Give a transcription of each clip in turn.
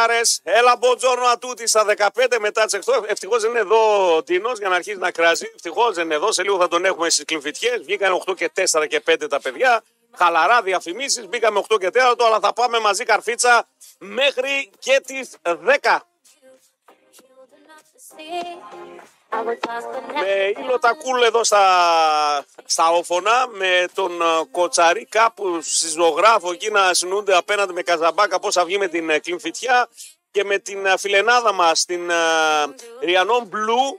καλημεράρες. Έλα, μποτζόρνο ατούτη στα 15 μετά τις 8. Ευτυχώς δεν είναι εδώ ο Ντίνος για να αρχίσει να κράζει. Ευτυχώς δεν είναι εδώ. Σε λίγο θα τον έχουμε στις κλιμφιτιές. Βγήκαν 8 και 4 και 5 τα παιδιά. Χαλαρά διαφημίσεις. Μπήκαμε 8 και 4, αλλά θα πάμε μαζί καρφίτσα μέχρι και τις 10. Με Ήλο Τακούλ εδώ στα όφωνα, με τον Κοτσαρί κάπου στη ζωγράφο εκεί να συνούνται απέναντι με Καζαμπάκα πώς θα βγει με την κλιμφιτιά, και με την φιλενάδα μας την Ριανόν Μπλου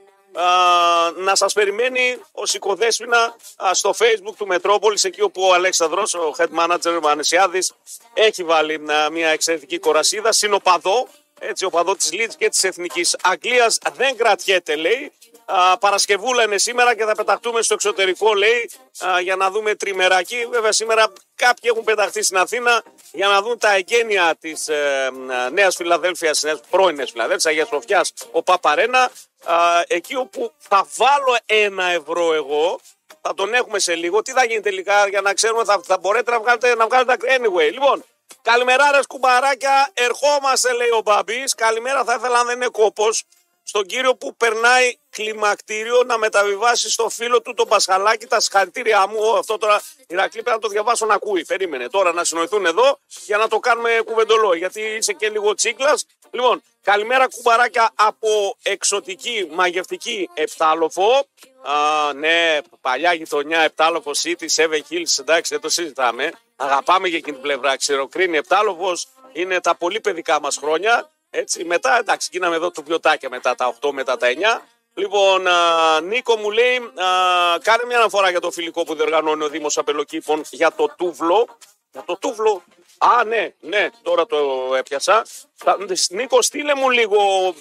να σας περιμένει ως οικοδέσποινα στο Facebook του Μετρόπολης, εκεί όπου ο Αλέξανδρος, ο head manager ο Ανεσιάδης, έχει βάλει μια εξαιρετική κορασίδα, συνοπαδό. Έτσι, ο παδό της Λίτς και της Εθνικής Αγγλίας δεν κρατιέται, λέει. Παρασκευούλα είναι σήμερα και θα πεταχτούμε στο εξωτερικό, λέει, για να δούμε τριμεράκι. Βέβαια, σήμερα κάποιοι έχουν πεταχτεί στην Αθήνα για να δουν τα εγγένεια της Νέας Φιλαδέλφειας, πρώην Φιλαδέλφειας, Αγίας Σοφιάς, ο Παπαρένα. Εκεί όπου θα βάλω 1 ευρώ εγώ, θα τον έχουμε σε λίγο. Τι θα γίνει τελικά, για να ξέρουμε, θα μπορείτε να βγάλετε anyway. Λοιπόν, καλημεράρες κουμπαράκια, ερχόμαστε, λέει ο Μπαμπής. Καλημέρα, θα ήθελα, αν δεν είναι κόπος, στον κύριο που περνάει κλιμακτήριο να μεταβιβάσει στο φίλο του τον Πασχαλάκη τα συγχαρητήριά μου. Αυτό τώρα Ηρακλή πρέπει να το διαβάσω να ακούει. Περίμενε τώρα να συνοηθούν εδώ για να το κάνουμε κουβεντολό, γιατί είσαι και λίγο τσίκλας. Λοιπόν, καλημέρα κουμπαράκια από εξωτική μαγευτική Επτάλοφο. Ναι, παλιά γειτονιά Επτάλοφο City, Seven Hills, εντάξει, δεν το συζητάμε. Αγαπάμε για εκείνη την πλευρά. Ξηροκρίνη Επτάλοφος, είναι τα πολύ παιδικά μας χρόνια. Έτσι, μετά, εντάξει, γίναμε εδώ το βιωτάκια μετά τα 8, μετά τα 9. Λοιπόν, Νίκο μου λέει, κάνε μια αναφορά για το φιλικό που διοργανώνει ο Δήμος Απελοκήπων για το Τούβλο. Για το Τούβλο. Ναι, τώρα το έπιασα. Νίκο, στείλε μου λίγο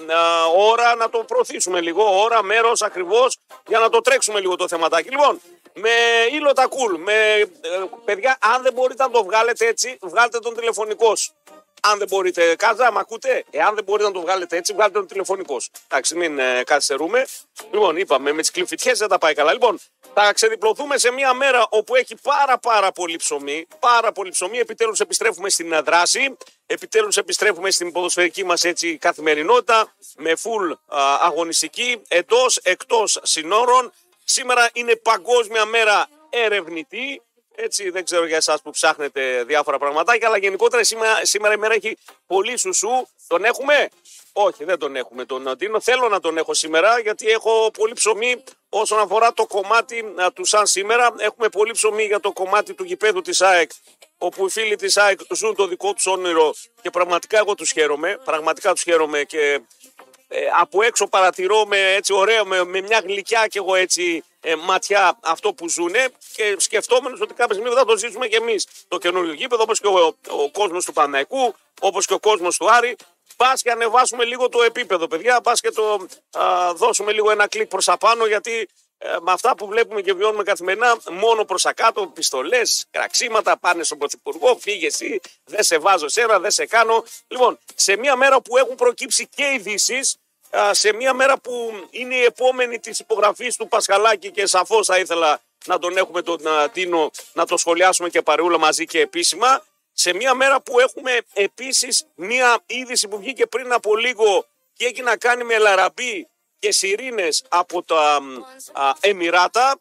ώρα να το προωθήσουμε λίγο. Ώρα, μέρος, ακριβώς, για να το τρέξουμε λίγο το θεματάκι. Λοιπόν, με Ήλο Τακούλ, παιδιά, αν δεν μπορείτε να το βγάλετε έτσι, βγάλτε τον τηλεφωνικός. Αν δεν μπορείτε, Κάζα, μ' ακούτε? Εάν δεν μπορείτε να το βγάλετε έτσι, βγάλετε τον τηλεφωνικός. Εντάξει, μην καθυστερούμε. Λοιπόν, είπαμε, με τις κλιμφιτιές δεν τα πάει καλά. Λοιπόν, θα ξεδιπλωθούμε σε μια μέρα όπου έχει πάρα πολύ ψωμί. Πάρα πολύ ψωμί. Επιτέλους επιστρέφουμε στην δράση. Επιτέλους επιστρέφουμε στην ποδοσφαιρική μας έτσι καθημερινότητα. Με full αγωνιστική, εντός, εκτός συνόρων. Σήμερα είναι Παγκόσμια Μέρα Ερευνητή. Έτσι, δεν ξέρω για εσάς που ψάχνετε διάφορα πραγματάκια, αλλά γενικότερα σήμερα η μέρα έχει πολύ σουσού. Τον έχουμε? Όχι, δεν τον έχουμε τον Ντίνο. Θέλω να τον έχω σήμερα, γιατί έχω πολύ ψωμί όσον αφορά το κομμάτι του σαν σήμερα. Έχουμε πολύ ψωμί για το κομμάτι του γηπέδου της ΑΕΚ, όπου οι φίλοι της ΑΕΚ ζουν το δικό τους όνειρο και πραγματικά εγώ τους χαίρομαι. Πραγματικά τους χαίρομαι και από έξω παρατηρώ με έτσι ωραίο, με μια γλυκιά και εγώ έτσι ματιά αυτό που ζουνε, και σκεφτόμενος ότι κάποια στιγμή θα το ζήσουμε και εμείς το καινούριο γήπεδο, όπως και ο κόσμος του Παναθηναϊκού, όπως και ο κόσμος του Άρη. Πας και ανεβάσουμε λίγο το επίπεδο, παιδιά, πας και το δώσουμε λίγο ένα κλικ προς τα πάνω, γιατί με αυτά που βλέπουμε και βιώνουμε καθημερινά, μόνο προς τα κάτω, πιστολές, κραξίματα, πάνε στον Πρωθυπουργό, φύγε εσύ, δεν σε βάζω σένα, δεν σε κάνω. Λοιπόν, σε μια μέρα που έχουν προκύψει και ειδήσεις, σε μια μέρα που είναι η επόμενη της υπογραφής του Πασχαλάκη, και σαφώς θα ήθελα να τον έχουμε τον Ντίνο να το σχολιάσουμε και παρεούλα μαζί και επίσημα, σε μια μέρα που έχουμε επίσης μια είδηση που βγήκε πριν από λίγο και έχει να κάνει με Λαραμπή και σιρήνες από τα Εμιράτα.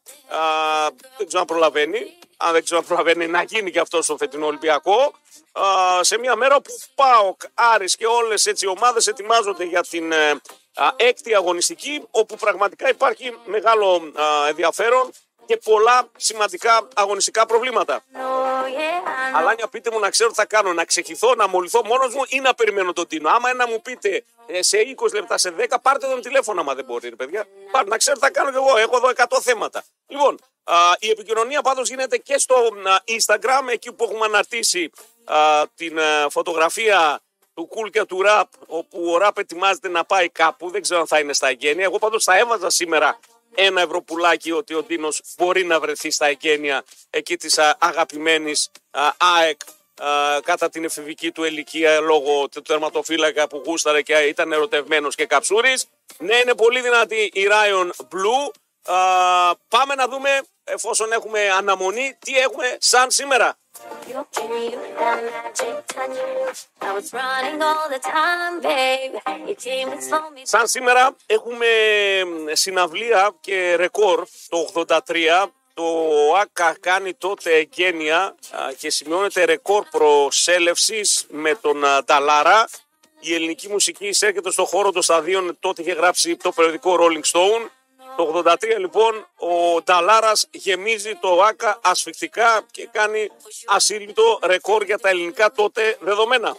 Δεν ξέρω αν προλαβαίνει. Αν δεν ξέρω αν προλαβαίνει να γίνει και αυτό στο φετινό Ολυμπιακό. Σε μια μέρα που ΠΑΟΚ, Άρης και όλες έτσι οι ομάδες ετοιμάζονται για την έκτη αγωνιστική, όπου πραγματικά υπάρχει μεγάλο ενδιαφέρον και πολλά σημαντικά αγωνιστικά προβλήματα. Αλάνια, πείτε μου να ξέρω τι θα κάνω, να ξεχυθώ, να μολυθώ μόνος μου ή να περιμένω τον Τίνο. Άμα να μου πείτε σε 20 λεπτά, σε 10, πάρτε τον τηλέφωνο άμα δεν μπορεί, παιδιά. Πάρτε, να ξέρω τι θα κάνω κι εγώ, έχω εδώ 100 θέματα. Λοιπόν, η επικοινωνία πάντως γίνεται και στο Instagram, εκεί που έχουμε αναρτήσει την φωτογραφία του Cool και του Rap, όπου ο Rap ετοιμάζεται να πάει κάπου, δεν ξέρω αν θα είναι στα εγγένεια. Εγώ πάντως θα έβαζα σήμερα 1 ευρώ πουλάκι ότι ο Ντίνος μπορεί να βρεθεί στα εγγένεια εκεί της αγαπημένης ΑΕΚ κατά την εφηβική του ηλικία, λόγω του τερματοφύλακα που γούσταρε και ήταν ερωτευμένος και καψούρης. Ναι, είναι πολύ δυνατή η Ryan Blue. Πάμε να δούμε, εφόσον έχουμε αναμονή, τι έχουμε σαν σήμερα. Σαν σήμερα έχουμε συναυλία και ρεκόρ το 83. Το ΆΚΑ κάνει τότε εγγένεια και σημειώνεται ρεκόρ προσέλευσης με τον Νταλάρα. Η ελληνική μουσική εισέρχεται στο χώρο των σταδίων, τότε είχε γράψει το περιοδικό Rolling Stone. Το 83 λοιπόν ο Νταλάρας γεμίζει το ΆΚΑ ασφυκτικά και κάνει ασύλληπτο ρεκόρ για τα ελληνικά τότε δεδομένα.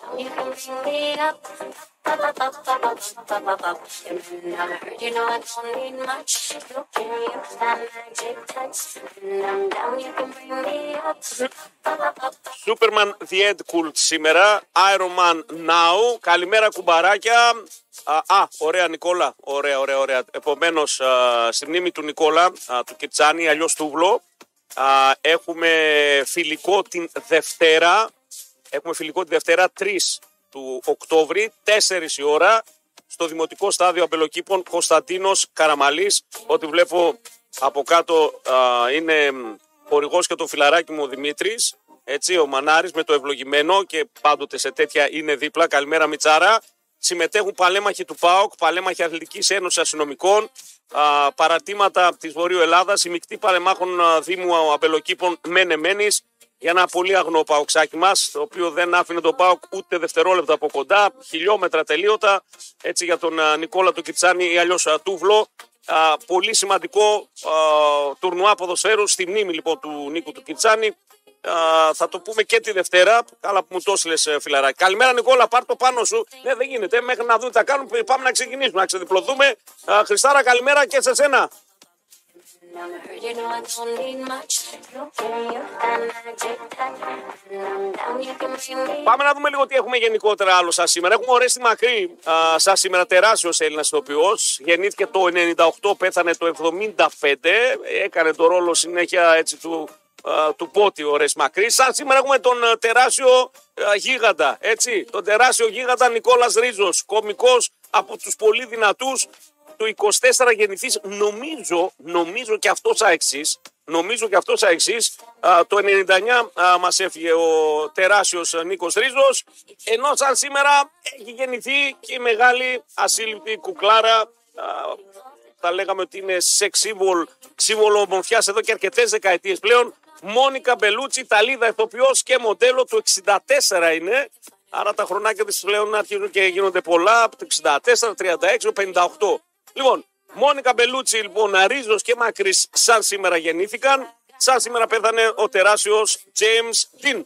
Superman The End Cult σήμερα, Iron Man Now. Καλημέρα κουμπαράκια. Ωραία Νικόλα, ωραία. Επομένως, στη μνήμη του Νικόλα, του Κιτσάνη, αλλιώς Τούβλο, έχουμε φιλικό την Δευτέρα. Έχουμε φιλικό τη Δευτέρα 3 του Οκτώβρη, 4 η ώρα, στο Δημοτικό Στάδιο Αμπελοκήπων, Κωνσταντίνος Καραμαλής. Ό,τι βλέπω από κάτω είναι χορηγός και το φιλαράκι μου ο Δημήτρης. Έτσι, ο Μανάρης με το ευλογημένο και πάντοτε σε τέτοια είναι δίπλα. Καλημέρα Μιτσάρα. Συμμετέχουν παλέμαχοι του ΠΑΟΚ, παλέμαχοι Αθλητικής Ένωσης Αστυνομικών, παρατήματα της Βορείου Ελλάδας, η μεικτή παλεμάχων Δήμου Αμπελοκήπων Μένης, για ένα πολύ αγνό παοξάκι μας, το οποίο δεν άφηνε τον ΠΑΟΚ ούτε δευτερόλεπτα από κοντά, χιλιόμετρα τελείωτα, έτσι για τον Νικόλα του Κιτσάνη ή αλλιώς Τούβλο. Πολύ σημαντικό τουρνουά ποδοσφαίρου στη μνήμη λοιπόν του Νίκου του Κιτσάνη. Θα το πούμε και τη Δευτέρα. Καλά που μου το έστειλες φιλαράκι. Καλημέρα Νικόλα, πάρ' το πάνω σου. Ναι, δεν γίνεται. Μέχρι να δούμε τι θα κάνουμε, πάμε να ξεκινήσουμε, να ξεδιπλωθούμε. Χριστάρα, καλημέρα και σε σένα. Πάμε να δούμε λίγο τι έχουμε γενικότερα άλλο σαν σήμερα. Έχουμε Ορέστη Μακρύ σαν σήμερα, τεράστιος Έλληνας ηθοποιός. Γεννήθηκε το 98, πέθανε το 75. Έκανε το ρόλο συνέχεια έτσι του Πότη ο Ρες Μακρύς. Σαν σήμερα έχουμε τον τεράστιο γίγαντα, έτσι, τον τεράστιο γίγαντα Νικόλας Ρίζος, κωμικός από τους πολύ δυνατούς, του 24 γεννηθής, νομίζω και αυτός εξής, το 99 μας έφυγε ο τεράστιος Νίκος Ρίζος, ενώ σαν σήμερα έχει γεννηθεί και η μεγάλη ασύλληπτη κουκλάρα, θα λέγαμε ότι είναι σύμβολο ομορφιάς εδώ και αρκετές δεκαετίες πλέον, Μόνικα Μπελούτσι, Ιταλίδα ηθοποιός και μοντέλο, του 64 είναι, άρα τα χρονάκια της πλέον αρχίζουν και γίνονται πολλά, από το 64, 36, 58. Λοιπόν, Μόνικα Μπελούτσι, λοιπόν, Ρίζος και Μακρύς σαν σήμερα γεννήθηκαν, σαν σήμερα πέθανε ο τεράστιος James Dean.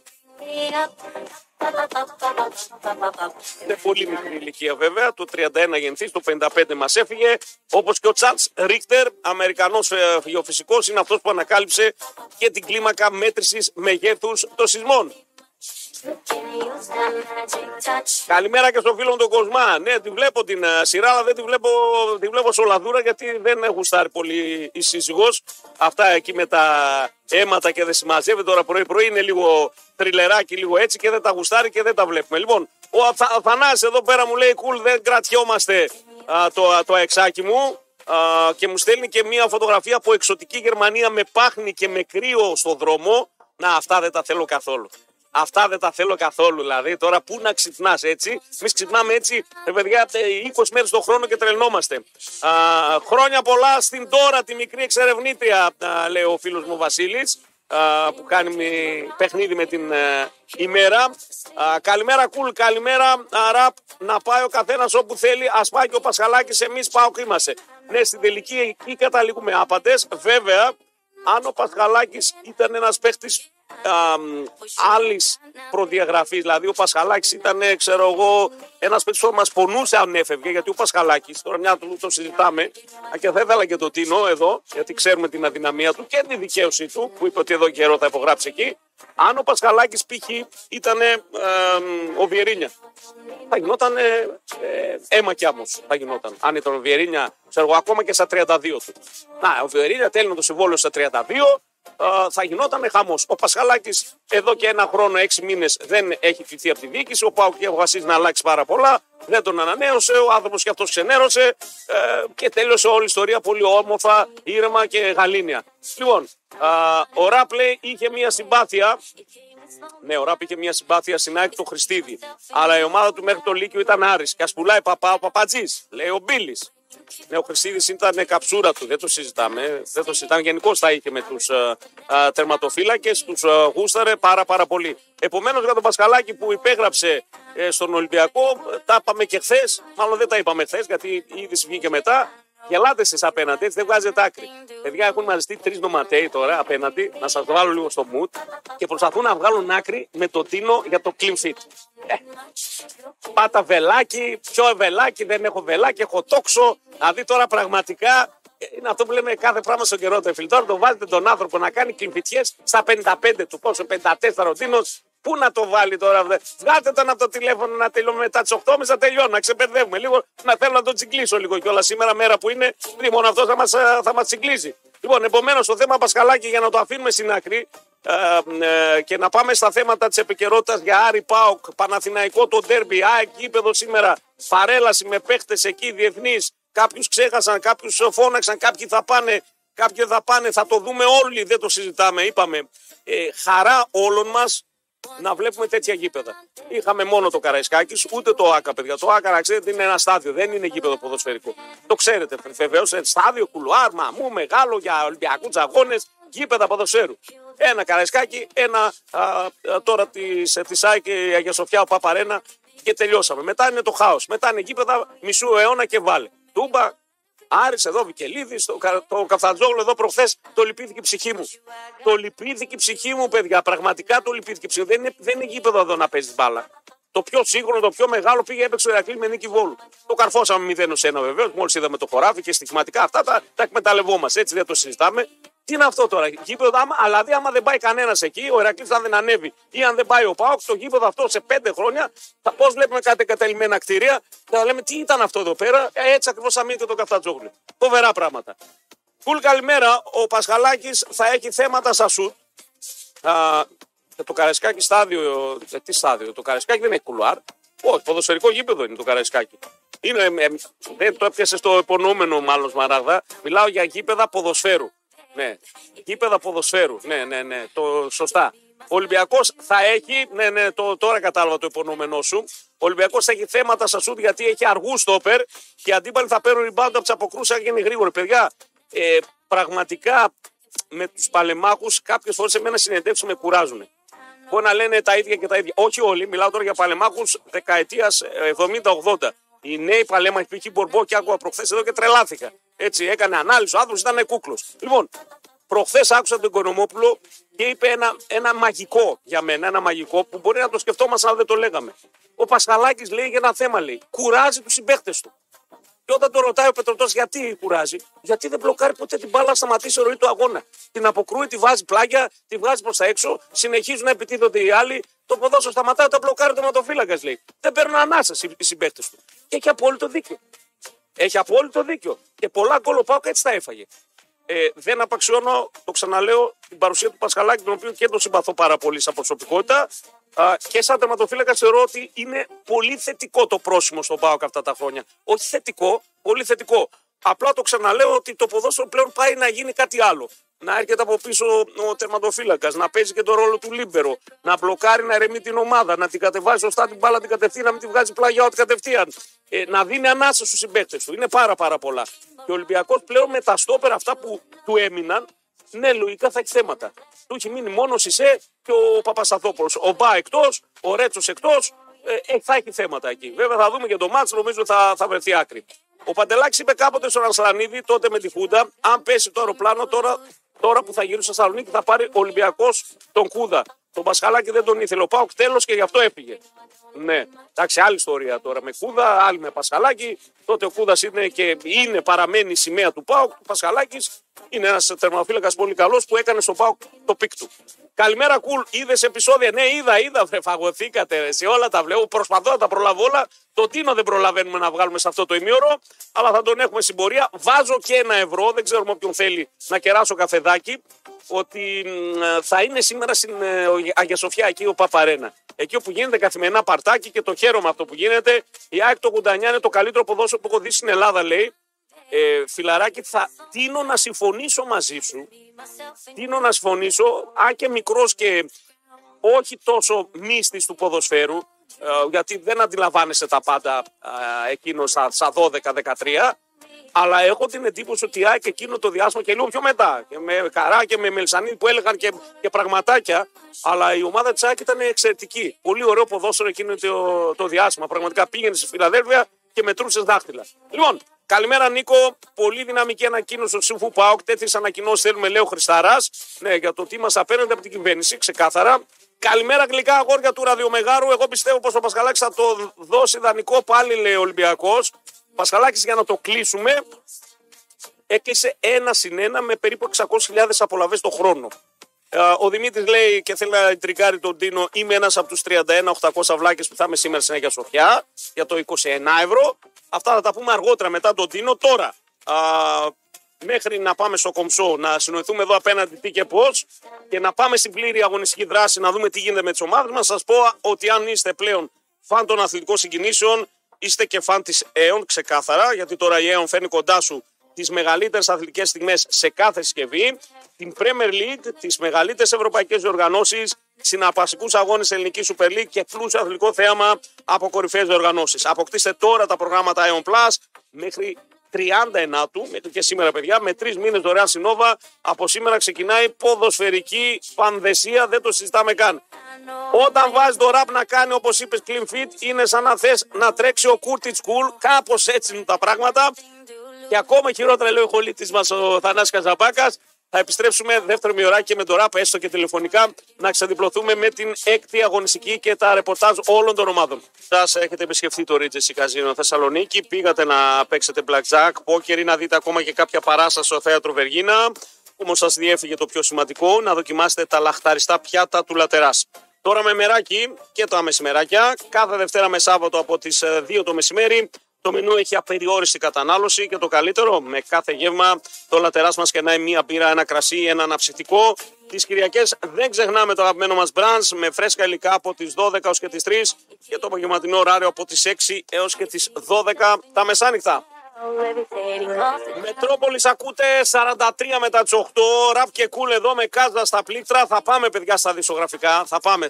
Είναι πολύ μικρή ηλικία βέβαια, το 31 γεννηθής, το 55 μας έφυγε, όπως και ο Τσάρλς Ρίχτερ, Αμερικανός γεωφυσικός, είναι αυτός που ανακάλυψε και την κλίμακα μέτρησης μεγέθους των σεισμών. Καλημέρα και στο φίλο μου τον Κοσμά. Ναι, τη βλέπω την σειρά, αλλά δεν τη βλέπω σολαδούρα γιατί δεν γουστάρει πολύ η σύζυγος. Αυτά εκεί με τα αίματα και δεν συμμαζεύει. Τώρα πρωί-πρωί είναι λίγο τριλεράκι, λίγο έτσι και δεν τα γουστάρει και δεν τα βλέπουμε. Λοιπόν, ο Αθανάσης εδώ πέρα μου λέει: Κουλ, δεν κρατιόμαστε το αεξάκι μου. Και μου στέλνει και μια φωτογραφία από εξωτική Γερμανία με πάχνη και με κρύο στο δρόμο. Να, αυτά δεν τα θέλω καθόλου. Αυτά δεν τα θέλω καθόλου, δηλαδή. Τώρα πού να ξυπνάς έτσι. Εμείς ξυπνάμε έτσι, παιδιά, 20 μέρες το χρόνο και τρελνόμαστε. Χρόνια πολλά στην Τώρα, τη μικρή εξερευνήτρια, λέει ο φίλος μου Βασίλης, που κάνει παιχνίδι με την ημέρα. Καλημέρα Κουλ, καλημέρα Ραπ. Να πάει ο καθένας όπου θέλει. Ας πάει και ο Πασχαλάκης, εμείς πάω και είμαστε. Ναι, στην τελική εκεί καταλήγουμε άπαντες. Βέβαια, αν ο Πασχαλάκης ήταν ένας παίχτης άλλης προδιαγραφής, δηλαδή ο Πασχαλάκης ήταν, ξέρω εγώ, ένας παίκτης που μας πονούσε αν έφευγε, γιατί ο Πασχαλάκης, τώρα μια το συζητάμε, και θα ήθελα και το Τίνο εδώ, γιατί ξέρουμε την αδυναμία του και τη δικαίωσή του, που είπε ότι εδώ καιρό θα υπογράψει εκεί. Αν ο Πασχαλάκης π.χ. ήταν ο Βιερίνια, θα γινόταν αίμα κι άμμος. Θα γινόταν. Αν ήταν ο Βιερίνια, ξέρω εγώ, ακόμα και στα 32 του. Να, ο Βιερίνια τέλεινε το συμβόλαιο στα 32. Θα γινόταν χαμός. Ο Πασχαλάκης εδώ και ένα χρόνο, 6 μήνες δεν έχει φυθεί από τη διοίκηση. Ο ΠΑΟΚ αποφασίζει να αλλάξει πάρα πολλά. Δεν τον ανανέωσε. Ο άνθρωπος και αυτός ξενέρωσε και τέλειωσε όλη η ιστορία πολύ όμορφα, ήρεμα και γαλήνια. Λοιπόν, ο Ραπ λέει είχε μια συμπάθεια Ναι, ο Ράπ είχε μια συμπάθεια στην ΑΕΚ το Χριστίδη. Αλλά η ομάδα του μέχρι το Λύκειο ήταν Άρης. Και ας πουλάει ο Παπατζής, λέει ο Μπίλης. Ναι, ο Χριστίδης ήταν καψούρα του, δεν το συζητάμε. Δεν το συζητάμε. Γενικώς τα είχε με τους τερματοφύλακες, τους γούσταρε πάρα πολύ. Επομένως για τον Πασχαλάκη που υπέγραψε στον Ολυμπιακό, τα είπαμε και χθες. Μάλλον δεν τα είπαμε χθες, γιατί η είδηση βγήκε μετά. Γελάτε εσείς απέναντι, έτσι δεν βγάζετε άκρη. Παιδιά, έχουν μαζευτεί 3 νοματέοι τώρα απέναντι, να σας βάλω λίγο στο mood και προσπαθούν να βγάλουν άκρη με το Τίνο για το clean fit. Πάτα βελάκι, ποιο βελάκι, δεν έχω βελάκι, έχω τόξο. Δηλαδή τώρα πραγματικά είναι αυτό που λέμε κάθε πράγμα στον καιρό του εφηλτόρ. Το βάζετε τον άνθρωπο να κάνει κλιμφιτιές στα 55 του, πόσο 54 ο Τίνος. Πού να το βάλει τώρα, βγάλτε τον από το τηλέφωνο να τελειώνουμε μετά τις 8.30 να τελειώνω, να ξεπερδεύουμε λίγο, να θέλω να τον τσιγκλίσω λίγο κιόλας σήμερα, μέρα που είναι, μόνο αυτό θα μας τσιγκλίζει. Λοιπόν, επομένως το θέμα Πασχαλάκη για να το αφήνουμε στην άκρη και να πάμε στα θέματα της επικαιρότητας για Άρη ΠΑΟΚ, Παναθηναϊκό το ντέρμπι, ΑΕΚ γήπεδο σήμερα, παρέλαση με παίχτες εκεί διεθνείς, κάποιους ξέχασαν, κάποιους φώναξαν, κάποιοι θα πάνε, κάποιοι δεν θα πάνε, θα το δούμε όλοι, δεν το συζητάμε, είπαμε. Χαρά όλων μας να βλέπουμε τέτοια γήπεδα. Είχαμε μόνο το Καραϊσκάκης, ούτε το ΆΚΑ, παιδιά. Το ΆΚΑ, να ξέρετε, είναι ένα στάδιο, δεν είναι γήπεδο ποδοσφαιρικό. Το ξέρετε, βεβαίως, είναι στάδιο, κουλουάρ, μαμού, μεγάλο για Ολυμπιακούς αγώνες, γήπεδα ποδοσφαίρου. Ένα Καραϊσκάκι, ένα τώρα της ΑΕΚ η Αγία Σοφιά, ο Παπαρένα και τελειώσαμε. Μετά είναι το χάος. Μετά είναι γήπεδα μισού αιώνα και βάλε. Τούμπα, Άρης εδώ, Βικελίδης, το Καφτατζόγλου εδώ προχθές, το λυπήθηκε η ψυχή μου. Το λυπήθηκε η ψυχή μου, παιδιά. Πραγματικά το λυπήθηκε η ψυχή μου. Δεν είναι γήπεδο εδώ να παίζει μπάλα. Το πιο σύγχρονο, το πιο μεγάλο πήγε έπαιξε ο Ηρακλής με νίκη Βόλου. Το καρφώσαμε 0-1 βεβαίως. Μόλις είδαμε το χωράφι και στοιχηματικά αυτά τα εκμεταλλευόμαστε. Έτσι δεν το συζητάμε. Τι είναι αυτό τώρα, γήπεδο, δηλαδή άμα δεν πάει κανένας εκεί, ο Ηρακλής αν δεν ανέβει ή αν δεν πάει ο ΠΑΟΚ, το γήπεδο αυτό σε 5 χρόνια, πώς βλέπουμε κάτι εγκαταλειμμένα κτίρια, θα λέμε τι ήταν αυτό εδώ πέρα, έτσι ακριβώς θα μείνει και το Καφτατζόγλου. Φοβερά πράγματα. Κουλ, καλημέρα. Ο Πασχαλάκης θα έχει θέματα στα σουτ. Το Καραϊσκάκι στάδιο, τι στάδιο, το Καραϊσκάκι δεν έχει κουλουάρ. Όχι, ποδοσφαιρικό γήπεδο είναι το Καραϊσκάκι. Δεν το έπιασε στο υπονοούμενο μάλλον Σμαράγδα. Μιλάω για γήπεδα ποδοσφαίρου. Ναι, γήπεδα ποδοσφαίρου. Ναι, το σωστά. Ο Ολυμπιακός θα έχει, τώρα κατάλαβα το υπονοούμενό σου. Ο Ολυμπιακός θα έχει θέματα στα σουτ γιατί έχει αργού στόπερ και οι αντίπαλοι θα παίρνουν rebound από τις αποκρούσεις αν γίνει γρήγορο. Παιδιά, πραγματικά με τους παλεμάχους κάποιες φορές εμένα συνεντεύξεις με κουράζουν. Μπορεί να λένε τα ίδια και τα ίδια. Όχι όλοι, μιλάω τώρα για παλεμάχους δεκαετίας 70-80. Οι νέοι παλέμαχοι που είχε Μπορμπό και άκουγα προχθές εδώ και τρελάθηκα. Έτσι, έκανε ανάλυση, ο άνθρωπος ήταν κούκλος. Λοιπόν, προχθές άκουσα τον Οικονομόπουλο και είπε ένα μαγικό για μένα, ένα μαγικό που μπορεί να το σκεφτόμαστε αν δεν το λέγαμε. Ο Πασχαλάκης λέει για ένα θέμα, λέει, κουράζει τους συμπαίχτες του. Και όταν το ρωτάει ο Πετρωτός γιατί κουράζει, γιατί δεν μπλοκάρει ποτέ την μπάλα να σταματήσει η ροή του αγώνα. Την αποκρούει, τη βάζει πλάγια, τη βγάζει προς τα έξω, συνεχίζουν να επιτίθονται οι άλλοι. Το ποδόσφαιρο σταματάει όταν μπλοκάρει το ματοφύλακα, λέει. Δεν παίρνουν ανάσα οι συμπαίχτες του. Και έχει απόλυτο δίκιο. Έχει απόλυτο δίκιο. Και πολλά γκολ ο ΠΑΟΚ έτσι τα έφαγε. Δεν απαξιώνω, το ξαναλέω, την παρουσία του Πασχαλάκη, τον οποίο και τον συμπαθώ πάρα πολύ σαν προσωπικότητα. Και σαν τερματοφύλακα θεωρώ ότι είναι πολύ θετικό το πρόσημο στον ΠΑΟΚ αυτά τα χρόνια. Όχι θετικό, πολύ θετικό. Απλά το ξαναλέω ότι το ποδόσφαιρο πλέον πάει να γίνει κάτι άλλο. Να έρχεται από πίσω ο τερματοφύλακας, να παίζει και τον ρόλο του λίμπερο, να μπλοκάρει, να ερεμεί την ομάδα, να την κατεβάζει σωστά την μπάλα, την κατευθείαν, να μην την βγάζει πλάγια ό,τι κατευθείαν. Να δίνει ανάσα στους συμπαίκτες του. Είναι πάρα πολλά. Και ο Ολυμπιακός πλέον με τα στόπερα αυτά που του έμειναν, ναι, λογικά θα έχει θέματα. Του έχει μείνει μόνο ο Σισε και ο Παπασταθόπουλος. Ο Μπα εκτός, ο Ρέτσος εκτός, θα έχει θέματα εκεί. Βέβαια θα δούμε και το μάτς, νομίζω θα βρεθεί άκρη. Ο Παντελάκης είπε κάποτε στον Ασλανίδη, τότε με τη Χούντα, αν πέσει το αεροπλάνο τώρα που θα γυρίσει στο Θεσσαλονίκη θα πάρει ο Ολυμπιακός τον Κούδα. Τον Πασχαλάκη δεν τον ήθελε. Ο ΠΑΟΚ τέλος και γι' αυτό έφυγε. Ναι, εντάξει, άλλη ιστορία τώρα με Κούδα, άλλη με Πασχαλάκη. Τότε ο Κούδας παραμένει η σημαία του ΠΑΟΚ. Ο Πασχαλάκης είναι ένας τερματοφύλακας πολύ καλός που έκανε στον ΠΑΟΚ το πικ του. Καλημέρα, Κουλ. Είδες επεισόδια? Ναι, είδα. Φαγωθήκατε σε όλα τα βλέπω. Προσπαθώ να τα προλάβω όλα. Το Τίνο δεν προλαβαίνουμε να βγάλουμε σε αυτό το ημίωρο, αλλά θα τον έχουμε στην πορεία. Βάζω και €1. Δεν ξέρω με όποιον θέλει να κεράσω καφεδάκι. Ότι θα είναι σήμερα στην Αγία Σοφιά, εκεί ο Παπαρένα. Εκεί όπου γίνεται καθημερινά παρτάκι και το χαίρομαι αυτό που γίνεται. Η ΑΕΚ το 89 είναι το καλύτερο ποδόσφαιρο που έχω δει στην Ελλάδα, λέει. Φιλαράκι, θα τείνω να συμφωνήσω μαζί σου. Τείνω να συμφωνήσω, αν και μικρός και όχι τόσο μύστης του ποδοσφαίρου, γιατί δεν αντιλαμβάνεσαι τα πάντα εκείνο στα 12-13. Αλλά έχω την εντύπωση ότι η ΑΕΚ εκείνο το διάστημα και λίγο πιο μετά, και με Καρά και με Μελισανίδη που έλεγαν και πραγματάκια, αλλά η ομάδα της ΑΕΚ ήταν εξαιρετική. Πολύ ωραίο ποδόσφαιρο εκείνο το διάστημα. Πραγματικά πήγαινε στη Φιλαδέλφια και μετρούσε δάχτυλα. Λοιπόν, καλημέρα Νίκο. Πολύ δυναμική ανακοίνωση του Συμφού ΠΑΟΚ. Τέτοιες ανακοινώσεις θέλουμε, λέει ο Χρισταράς. Ναι, για το τι μας απέναντι από την κυβέρνηση, ξεκάθαρα. Καλημέρα γλυκά αγόρια του Ραδιομεγάρου. Εγώ πιστεύω πως ο Πασχαλάκης θα το δώσει δανεικό πάλι, λέει ο Ολυμπιακός. Πασχαλάκης, για να το κλείσουμε, έκλεισε 1-1 με περίπου 600.000 απολαβές το χρόνο. Ο Δημήτρης λέει και θέλει να τρικάρει τον Τίνο: είμαι ένας από τους 31.800 βλάκες που θα είμαι σήμερα στην Αγία Σοφιά για το 21€. Αυτά θα τα πούμε αργότερα μετά τον Τίνο. Τώρα, μέχρι να πάμε στο Κομψό, να συνοηθούμε εδώ απέναντι τι και πώς και να πάμε στην πλήρη αγωνιστική δράση, να δούμε τι γίνεται με τις ομάδες μας. Σας πω ότι αν είστε πλέον φαν των αθλητικών συγκινήσεων, είστε και φαν της ΕΟΝ, ξεκάθαρα, γιατί τώρα η ΕΟΝ φέρνει κοντά σου τις μεγαλύτερες αθλητικές στιγμές σε κάθε συσκευή, την Premier League, τις μεγαλύτερες ευρωπαϊκές διοργανώσεις, συναρπαστικούς αγώνες ελληνικής Super League και πλούσιο αθλητικό θέαμα από κορυφαίες διοργανώσεις. Αποκτήστε τώρα τα προγράμματα ΕΟΝ Plus μέχρι 39 μέχρι και σήμερα, παιδιά, με 3 μήνες δωρεάν συνόβα. Από σήμερα ξεκινάει ποδοσφαιρική πανδεσία, δεν το συζητάμε καν. Όταν βάζει το ραπ να κάνει, όπως είπες, clean fit, είναι σαν να θες να τρέξει ο Curtis Cool. Κάπως έτσι είναι τα πράγματα. Και ακόμα χειρότερα, λέει ο χολίτης μας ο Θανάσης Καζαμπάκας. Θα επιστρέψουμε δεύτερο μειωράκι και με το ραπ, έστω και τηλεφωνικά, να ξεδιπλωθούμε με την έκτη αγωνιστική και τα ρεπορτάζ όλων των ομάδων. Σας έχετε επισκεφθεί το Regency Casino Θεσσαλονίκη, πήγατε να παίξετε blackjack, poker ή να δείτε ακόμα και κάποια παράσταση στο θέατρο Βεργίνα. Όμως σας διέφυγε το πιο σημαντικό, να δοκιμάσετε τα λαχταριστά πιάτα του Λατεράς. Τώρα με μεράκι και τα μεσημεράκια, κάθε Δευτέρα με Σάββατο από τις 2 το μεσημέρι. Το μενού έχει απεριόριστη κατανάλωση και το καλύτερο, με κάθε γεύμα το Λατεράς μας κερνάει μία μπύρα, ένα κρασί, ένα αναψυκτικό. Τις Κυριακές δεν ξεχνάμε το αγαπημένο μας μπραντς με φρέσκα υλικά από τις 12 ως και τις 3 και το απογευματινό ωράριο από τις 6 έως και τις 12 τα μεσάνυχτα. Μετρόπολης ακούτε 43 μετά τις 8. Ραπ και κούλ εδώ με Κάζα στα πλήκτρα. Θα πάμε, παιδιά, στα δισογραφικά.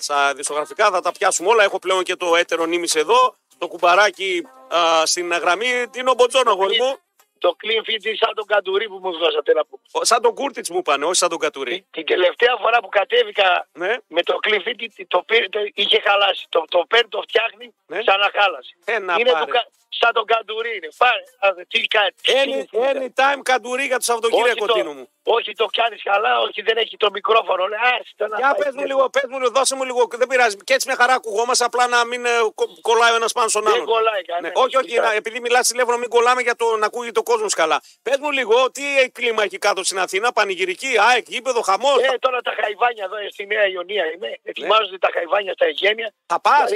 Θα τα πιάσουμε όλα. Έχω πλέον και το έτερο νήμις εδώ. Το κουμπαράκι στην γραμμή. Τι είναι ο Μποτζόνο, αγόρι μου. Το clean fit σαν τον Καντουρί που μου δώσατε να πω. Σαν τον Κούρτιτς μου πάνε, όχι σαν τον Κατουρί. Την τελευταία φορά που κατέβηκα με το clean fit είχε χαλάσει. Το παίρνει, το φτιάχνει, σαν να χάλασε. Είναι σαν τον Καντουρί είναι. Πάρε, τι κάνει. Anytime Καντουρί για το Σαββατοκύριακο, Τίνο μου. Όχι, το κάνεις καλά, όχι, δεν έχει το μικρόφωνο. Για πες μου λίγο, δώσε μου λίγο, δεν πειράζει. Και έτσι μια χαρά ακουγόμαστε, απλά να μην κολλάει ο ένας πάνω στον άλλον. Δεν κολλάει κανένα. Όχι, επειδή μιλάς τηλέφωνο, μην κολλάμε για να ακούγεται ο κόσμος καλά. Πες μου λίγο, τι κλίμα έχει κάτω στην Αθήνα, πανηγυρική, ΑΕΚ, γήπεδο, χαμός. Τώρα τα Χαϊβάνια εδώ στη Νέα Ιωνία είμαι. Ετοιμάζονται τα Χαϊβάνια στα Εγγένεια. Θα πας.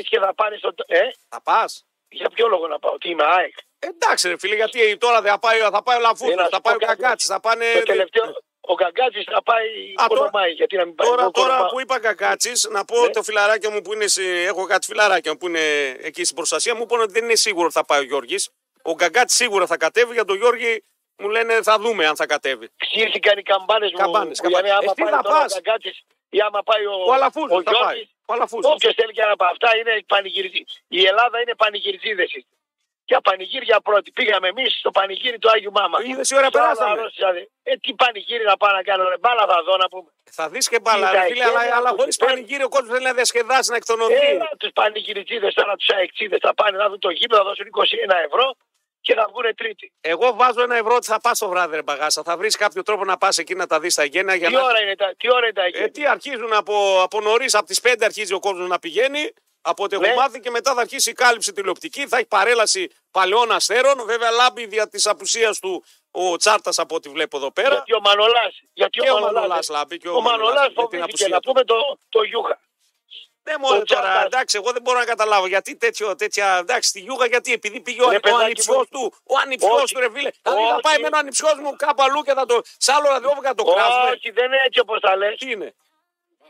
Θα πας. Για ποιο λόγο να πάω, τι είμαι ΑΕΚ. Εντάξει, ρε φίλε, γιατί τώρα θα πάει ο Λαφούτος, θα πάει ο Καγκάτσης, θα πάνε. Το τελευταίο, ο Καγκάτσης θα πάει Κολομάη, γιατί να μην πάει. Τώρα που είπα Καγκάτσης, να πω το φιλαράκι μου που είναι. Έχω κάτι φιλαράκια που είναι εκεί στην προστασία, μου είπαν ότι δεν είναι σίγουρο ότι θα πάει ο Γιώργης. Ο Καγκάτσης σίγουρα θα κατέβει, για τον Γιώργη μου λένε θα δούμε αν θα κατέβει. Ξύρθηκαν οι καμπάνες μου. Άμα πάει τώρα ο Καγκάτσης ή άμα πάει ο Αλαφούζος, θα πάει. Όποιος θέλει και ένα από αυτά είναι πανηγυρτή. Η Ελλάδα είναι πανηγυρτζίδες. Για πανηγύρια πρώτη. Πήγαμε εμείς στο πανηγύρι του Άγιου Μάμα. Είδες η ώρα περάσαμε. Τι πανηγύρι να πάω να κάνω, ρε, μπάλα θα δω να πούμε. Θα δεις και μπάλα, ρε φίλε, αλλά χωρίς πανηγύρι ο κόσμος θέλει να διασκεδάσει, να εκτονωθεί. Τους πανηγυριτζίδες τώρα, τους αεξίδες θα πάνε να δουν το γήπεδο, θα δώσουν 21€ και θα βγουν Τρίτη. Εγώ βάζω 1€ ότι θα πας το βράδυ, ρε Μπαγάσα. Θα βρεις κάποιο τρόπο να πας εκεί να τα δεις τα γέννα. Τι ώρα είναι τα γέννα. Τι αρχίζουν από νωρίς, από τις 5 αρχίζει ο κόσμος να πηγαίνει. Από ό,τι έχω μάθει και μετά θα αρχίσει η κάλυψη τηλεοπτική, θα έχει παρέλαση παλαιών αστέρων. Βέβαια, λάμπει δια της απουσίας του ο Τσάρτας από ό,τι βλέπω εδώ πέρα. Γιατί ο Μανολάς. Και ο Μανολάς λάμπει. Ο Μανολάς φοβήθηκε να πούμε το Γιούχα. Ναι, μόνο τώρα, εντάξει, εγώ δεν μπορώ να καταλάβω γιατί τέτοια. Εντάξει, στη Γιούγα, γιατί επειδή πήγε ο ανιψιός του. Ο ανιψιός του, ρε φίλε. Δηλαδή θα πάει με έναν ανιψιός μου κάπου αλλού και θα το. Σ' άλλο ραδιόφωνο θα το κράσουμε. Όχι, δεν είναι έτσι όπως τα λες. Τι είναι.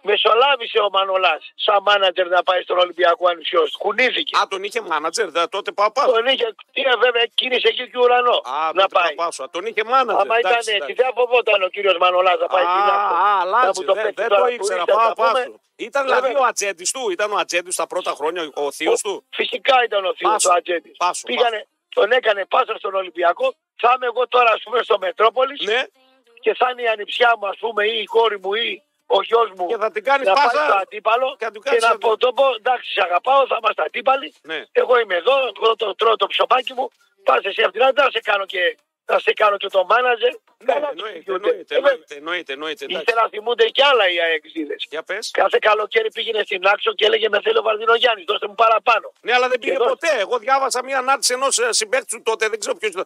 Μεσολάβησε ο Μανολάς σαν μάνατζερ να πάει στον Ολυμπιακό ανησιός. Κουνήθηκε. Α, τον είχε μάνατζερ, τότε πάω. Τον είχε, βέβαια, κίνησε εκεί και ουρανό να πάει. Τον είχε μάνατζερ. Άμα ήταν έτσι, δεν φοβόταν ο κύριος Μανολάς να πάει στην Άκρη. Δεν το ήξερα, πάω. Ήταν δηλαδή ο ατζέντης του, ήταν ο ατζέντης τα πρώτα χρόνια, ο θείος του. Φυσικά ήταν ο θείος του ατζέντης. Τον έκανε πάσα στον Ολυμπιακό. Θα είμαι εγώ τώρα, ας πούμε, στο Μετρόπολης και θα είναι η ανιψιά μου, ας πούμε, ή η κόρη μου ή ο γιος μου και θα την κάνεις να πάσα πάει στο αντίπαλο και να πω, εντάξει, σε αγαπάω, θα είμαστε αντίπαλοι. Ναι. Εγώ είμαι εδώ, εγώ τρώω το ψωμάκι μου, πας εσύ αυτήν, να σε κάνω και το μάναζερ. Εννοείται. Ήθελα να θυμούνται κι άλλα οι αεξίδες. Κάθε καλοκαίρι πήγαινε στην Άξο και έλεγε με θέλει ο Βαρδινογιάννης, δώστε μου παραπάνω. Ναι, αλλά δεν πήγε ποτέ. Εγώ διάβασα μια ανάρτηση ενός συμπαίκτης του τότε, δεν ξέρω ποιος ήταν.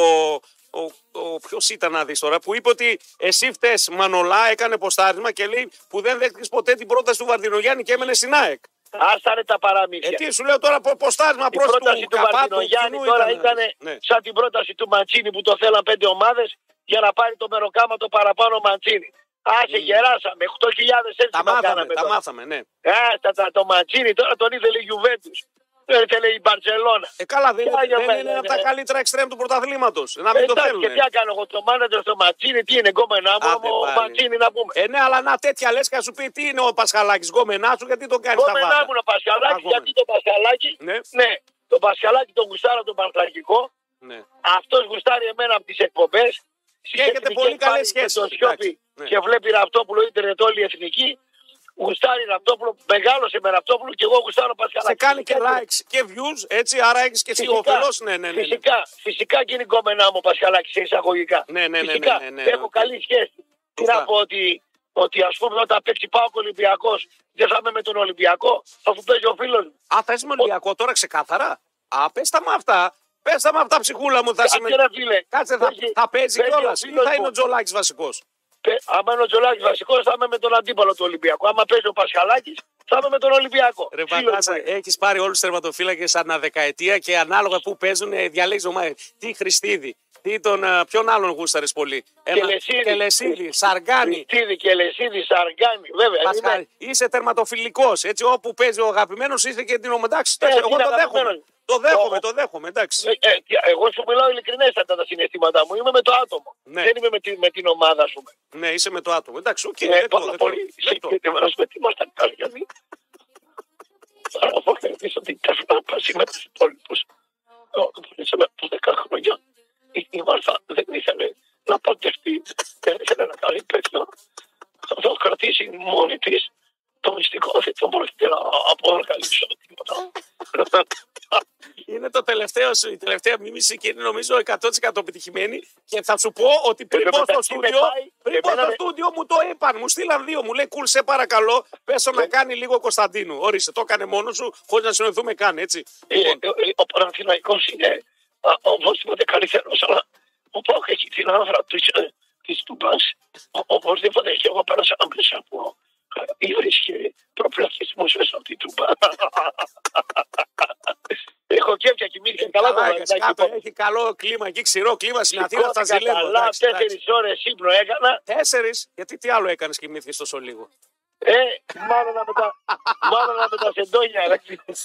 Ποιος ήταν να δεις τώρα, που είπε ότι εσύ φταίς Μανολά, έκανε ποστάρισμα και λέει που δεν δέχτηκες ποτέ την πρόταση του Βαρδινογιάννη και έμενε στην ΑΕΚ. Άστανε τα παραμύθια. Τι σου λέω τώρα, ποστάρισμα προς του πρόταση του Βαρδινογιάννη τώρα ήταν σαν την πρόταση του Μαντσίνη που το θέλαν 5 ομάδες για να πάρει το μεροκάματο παραπάνω Μαντσίνη. Άσε, γεράσαμε. 8.000 έτσι τα μάθαμε, ναι. Το Μαντσίνη τώρα τον ήθελε η Γιουβέντους. Δεν ήθελε η Μπαρτσελώνα. Καλά, δεν είναι από τα καλύτερα εξτρέμ του πρωταθλήματος. Να μην το θέλουν. Και τι έκανε εγώ το μάνατζερ στο Ματσίνη, τι είναι γκόμενά μου, ο Ματσίνη να πούμε. Ναι, αλλά να τέτοια λες και να σου πει τι είναι ο Πασχαλάκης, γκόμενά σου, γιατί τον κάνεις τα βάτα. Γκόμενά μου ο Πασχαλάκης, γιατί το Πασχαλάκη, ναι, το Πασχαλάκη τον γουστάρω τον Παναθηναϊκό. Αυτός γουστάρει εμένα από τις εκπομπές. Και έχετε πολύ καλές σχέσεις. Και βλέπει Ραπτόπουλο ίντερνετ όλη η εθνική. Γουστάρει Ραπτόπουλο, μεγάλωσε με Ραπτόπουλο και εγώ γουστάρω Πασχαλάκη. Σε κάνει και likes και views, έτσι, άρα έχεις και εσύ όφελος. Ναι. Φυσικά και είναι κομμενά μου ο Πασχαλάκης σε εισαγωγικά. Ναι. Έχω καλή σχέση. Τι να πω ότι ας πούμε όταν παίξει πάω Ολυμπιακός δεν θα είμαι με τον Ολυμπιακό, αφού παίζει ο φίλος μου. Α, θα είσαι με Ολυμπιακό τώρα ξεκάθαρα. Α, πες τα με αυτά. Πες τα με αυτά, ψυχούλα μου. Κάτσε, θα παίζει κιόλας ή θα είναι ο Τζολάκης βασικός. Άμα είναι ο Τζολάκης βασικός, θα είμαι με τον αντίπαλο του Ολυμπιακού. Άμα παίζει ο Πασχαλάκης, θα είμαι με τον Ολυμπιακό. Ρε Βαγάσα, έχεις πάρει όλους τους τερματοφύλακες ανά δεκαετία και ανάλογα που παίζουν, διαλέγεις ομάδες. Τι Χριστίδη, ποιον άλλον γούσταρες πολύ. Κελεσίδη, Σαργάνη. Κελεσίδη, Σαργάνη, βέβαια. Είσαι τερματοφυλικός. Έτσι, όπου παίζει ο αγαπημένος είσαι και την ομετάξη. Εγώ το δέχομαι. Το δέχομαι, εντάξει. Εγώ σου μιλάω ειλικρινέστατα τα συναισθήματά μου. Είμαι με το άτομο. Ναι. Δεν είμαι με την ομάδα, σου. Ναι, είσαι με το άτομο. Εντάξει, οκ. Πάρα πολύ. Με τι μας τα κάνει, γιατί. Θα αποκαλύψω ότι τα πάση με τους υπόλοιπους. Πολύσαμε από 10 χρόνια. Η Μάρθα δεν ήθελε να παντευτεί. Δεν ήθελε να κάνει τέτοιο. Θα το κρατήσει μόνη της. Το μυστικό δεν το μπορείτε να αποκαλύψω τίποτα. Είναι η τελευταία μίμηση και είναι νομίζω 100% επιτυχημένη και θα σου πω ότι πριν πω στο στούντιο μου το είπαν, μου στείλαν 2, μου λέει κουλ σε παρακαλώ πέσω να κάνει λίγο Κωνσταντίνου. Όρισε, το έκανε μόνος σου χωρίς να συνοηθούμε καν, έτσι. Ο Παναθηναϊκός είναι οπωσδήποτε καλύτερος, αλλά ο Πάοκ έχει την άβρα της Τούμπας, οπωσδήποτε και εγώ πέρασα μέσα από ύβρις και προπλαθισμούς μέσα από την Τούμπα. Έχω κέφια και μίλησε καλά το έχει καλό κλίμα εκεί, ξηρό κλίμα στην Αθήνα. Θα ζηλεύω. Καλά, 4 ώρες ύπνο έκανα. 4, γιατί τι άλλο έκανες και κοιμήθηκες τόσο λίγο. Μάλλον με τα σεντόνια.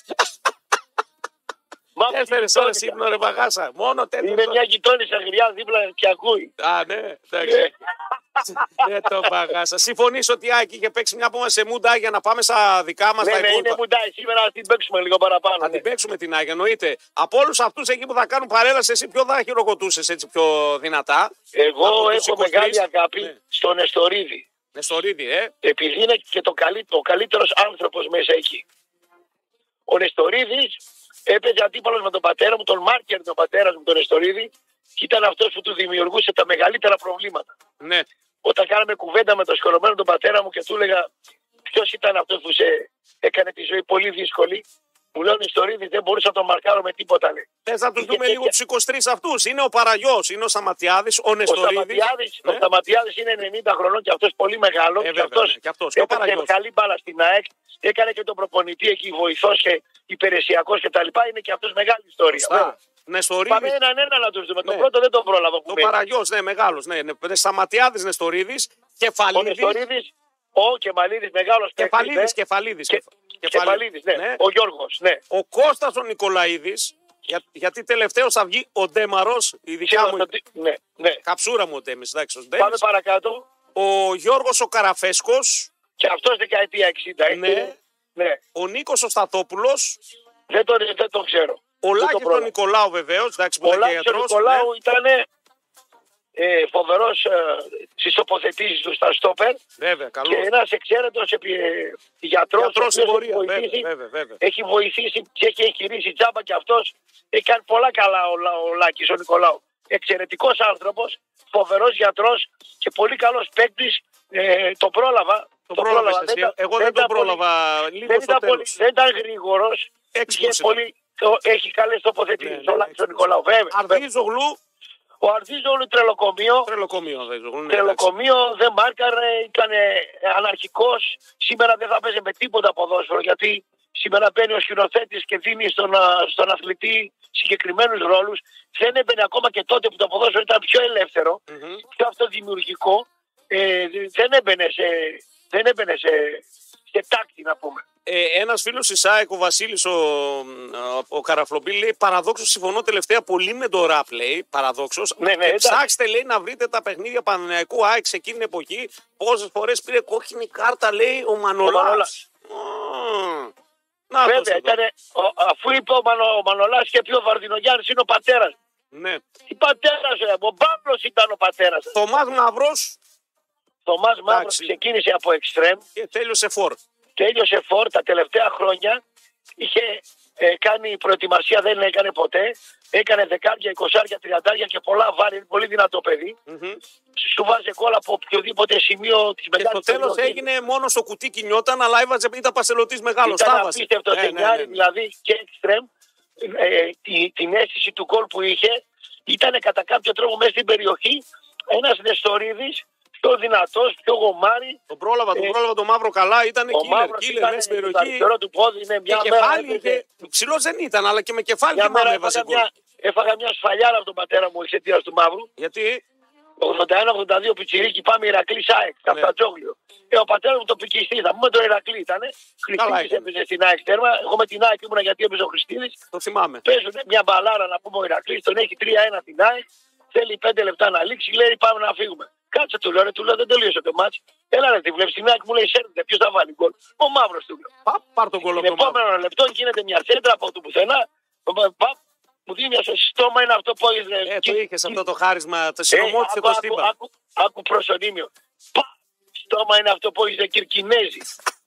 4 ώρες ύπνο, ρε Βαγάσα. Μόνο 4 ώρες. Είναι μια γειτόνισσα γριά δίπλα και ακούει. Α, ναι, εντάξει. Δεν το Βαγάσα. Συμφωνείς ότι Άκη είχε παίξει μια που σε Μούντα για να πάμε στα δικά μας τα υπόλοιπα. Ναι, είναι Μούντα. Σήμερα να την παίξουμε λίγο παραπάνω. Θα την παίξουμε την Άκη, εννοείται. Από όλους αυτούς εκεί που θα κάνουν παρέλαση, εσύ ποιο θα χειροκροτούσες έτσι πιο δυνατά. Εγώ έχω μεγάλη αγάπη στον Νεστορίδη. Νεστορίδη, Επειδή είναι και ο καλύτερος άνθρωπος μέσα εκεί. Ο Νεστορίδης έπαιζε αντίπαλος με τον πατέρα μου, τον Μάρκερ, τον πατέρα μου, τον Νεστορίδη, και ήταν αυτός που του δημιουργούσε τα μεγαλύτερα προβλήματα. Ναι. Όταν κάναμε κουβέντα με τον σκορωμένο τον πατέρα μου και του έλεγα ποιος ήταν αυτός που σε έκανε τη ζωή πολύ δύσκολη, μου λέει ο Νεστορίδης δεν μπορούσα να τον μαρκάρω με τίποτα. Θες να τους δούμε λίγο τους 23 αυτούς. Είναι ο Παραγιός, είναι ο Σταματιάδης, ο Νεστορίδης. Ο Σταματιάδης είναι 90 χρονών και αυτός πολύ μεγάλο. Και αυτός έπαιξε καλή μπάλα στην ΑΕΚ. Έκανε και τον προπονητή εκεί, βοηθός και υπηρεσιακός κτλ. Είναι και αυτός μεγάλη ιστορία. Πάμε έναν να τους δούμε. Τον πρώτο δεν τον πρόλαβα. Ο Παραγιός, ναι, μεγάλος. Σταματιάδης, Νεστορίδης, Κεφαλίδης. Ο Κεφαλίδης, μεγάλος παίκτης. Κεφαλίδης, ναι. Ο Γιώργος, ναι. Ο Κώστας ο Νικολαίδης, γιατί τελευταίος θα βγει ο Ντέμαρος, η δικιά μου ναι. καψούρα μου ο Ντέμις. Πάμε παρακάτω. Ο Γιώργος ο Καραφέσκος. Και αυτός δεκαετία 60. Ναι. Ο Νίκος ο Σταθόπουλος. Δεν τον ξέρω. Ο Λάκης ο Νικολάου βεβαίως. Ο Λάκης ο Νικολάου ήταν φοβερός στις τοποθετήσεις του στα στόπερ. Βέβαια, καλός. Και ένας εξαίρετος γιατρός έχει βοηθήσει και έχει εγχειρήσει τζάμπα και αυτός. Έχει κάνει πολλά καλά ο Λάκης ο Νικολάου. Εξαιρετικός άνθρωπος, φοβερός γιατρός και πολύ καλός παίκτης. Το πρόλαβα. Εγώ δεν τον πρόλαβα λίγο στο τέλος. Δεν ήταν γρήγορος. Έχει καλές τοποθετήσεις ο Λάκης ο Νικολάου. Αρδίζογλου. Ο Αρδίζογλου τρελοκομείο, δεν μάρκαρε, ήταν αναρχικός. Σήμερα δεν θα παίζει με τίποτα ποδόσφαιρο, γιατί σήμερα μπαίνει ο σκηνοθέτης και δίνει στον αθλητή συγκεκριμένους ρόλους. Δεν έμπαινε ακόμα και τότε που το ποδόσφαιρο ήταν πιο ελεύθερο, πιο αυτοδημιουργικό. Δεν έμπαινε σε τάκτη, να πούμε. Ένας φίλος της ΑΕΚ, ο Βασίλης ο Καραφλομπή, λέει παραδόξως συμφωνώ τελευταία πολύ με το ραπ, λέει παραδόξως. Ναι, ψάξτε, λέει, να βρείτε τα παιχνίδια Παναθηναϊκού ΑΕΚ σε εκείνη την εποχή. Πόσες φορές πήρε κόκκινη κάρτα, λέει, ο Μανολάς. Βέβαια, αφού είπε ο Μανολάς και πει ο Βαρδινογιάννης είναι ο πατέρας. Ναι. Τι πατέρας, ο Παύλος ήταν ο πατέρας. Θωμάς Μαύρος. Θωμάς Μαύρος ξεκίνησε από εξτρέμ. Και τέλειωσε φορ. Τα τελευταία χρόνια. Είχε κάνει προετοιμασία, δεν έκανε ποτέ. Έκανε 10, 20, 30 και πολλά βάρη. Πολύ δυνατό παιδί. Σου βάζει γκολ από οποιοδήποτε σημείο της μεγάλης. Και στο τέλος έγινε μόνο στο κουτί κινιόταν, αλλά ήταν πασελωτής μεγάλος. Ήταν απίστευτο ταινιάρι, δηλαδή και εξτρέμ. Την αίσθηση του γκολ που είχε ήταν κατά κάποιο τρόπο μέσα στην περιοχή ένας Νεστορίδης. Πιο δυνατός, πιο γομάρι. Τον πρόλαβα το Μαύρο καλά, ήταν killer μέσα στην περιοχή. Του πόδι, είναι μια και κεφάλι ψηλός δεν ήταν, αλλά και με κεφάλι και μάνα έβαζε γκολ. Έφαγα μια σφαλιάρα από τον πατέρα μου εξαιτίας του Μαύρου. Γιατί? 81-82 πιτσιρίκι, πάμε Ηρακλή ΑΕΚ, Καφτατζόγλιο. Ο πατέρας μου το πικιστή, θα πούμε το Ηρακλή ήταν. Χριστίδης έπαιζε στην ΑΕΚ τέρμα. Εγώ με την ΑΕΚ ήμουνα γιατί έπαιζε ο Χριστίδης. Το θυμάμαι. Παίζουν μια μπαλάρα να πούμε ο Ηρακλής, τον έχει 3-1 την ΑΕΚ. Θέλει 5 λεπτά να λήξει, λέει πάμε να φύγουμε. Κάτσε του λέω, δεν τελείωσε το μάτσο. Έλα ρε, τη βλέπει την ΑΕΚ, μου λέει σέρνετε, ποιος θα βάλει γκολ. Ο Μαύρος του λέω. Πάρ τον γκολ. Το επόμενο λεπτό γίνεται μια σέντρα από το πουθενά. Μου δίνει μια στόμα, είναι αυτό που έχεις. Το είχες αυτό το χάρισμα, το συνομότησε το στίβα. Άκου προσωνύμιο. Στόμα είναι αυτό που έχεις Κυρκινέζι.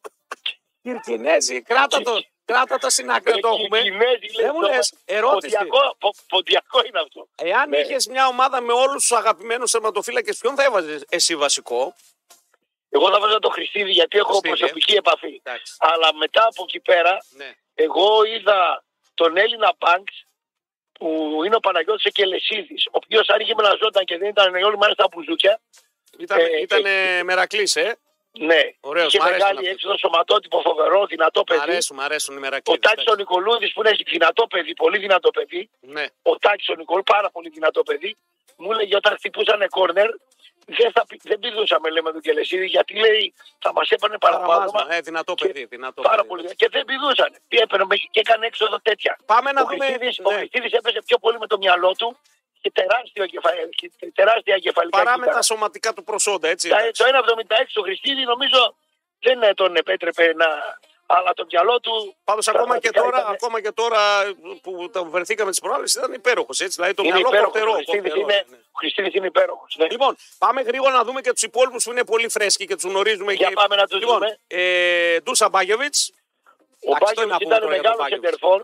Κυρκινέζι, κράτα το στην άκρη, το έχουμε. Δεν μου λες, ερώτηση. Ποντιακό είναι αυτό. Εάν είχες μια ομάδα με όλους τους αγαπημένους τερματοφύλακες, ποιον θα έβαζες εσύ βασικό? Εγώ θα βάζα το Χριστίδη γιατί έχω προσωπική επαφή. Αλλά μετά από εκεί πέρα, εγώ είδα τον Έλληνα Πανκς που είναι ο Παναγιώτης Εκελεσίδης, ο οποίος αν είχε μελαζόταν και δεν ήταν όλοι μάλιστα στα μπουζούκια. Ήταν Μερακλής, Ναι, ωραίος, είχε μεγάλη έξοδο, σωματότυπο, φοβερό, δυνατό παιδί. Μ' αρέσουν οι Μερακλείς. Ο Τάκης ο Νικολούδης που είναι δυνατό παιδί, πολύ δυνατό παιδί. Ναι. Ο Τάκης ο Νικολούδης, πάρα πολύ δυνατό παιδί. Μου έλεγε όταν χτυπούσανε κόρνερ, δεν πηδούσαμε, λέμε τον Κελεσίδη, γιατί λέει θα μας έπαιρνε παραπάνω. Δυνατό παιδί. Πάρα πολύ. Και δεν πηδούσαν. Τι έπαιρνε και έκανε έξοδο τέτοια. Πάμε να δούμε. Ο Χριστίδης έπαιζε πιο πολύ με το μυαλό του και τεράστια κεφαλικά. Παρά με τα σωματικά του προσόντα, έτσι. Το 1,76 του Χριστίδη νομίζω δεν τον επέτρεπε να. Αλλά το μυαλό του. Πάντως ακόμα και τώρα που το βρεθήκαμε τις προάλλες ήταν υπέροχος. Έτσι, δηλαδή το μυαλό φτερό. Ο Χριστίδης είναι υπέροχος. Ναι. Λοιπόν, πάμε γρήγορα να δούμε και τους υπόλοιπους που είναι πολύ φρέσκοι και τους γνωρίζουμε. Για πάμε να τους δούμε. Ντούσα Μπάγεβιτς. Ο Μπάγεβιτς ήταν μεγάλος σεντερφόρ.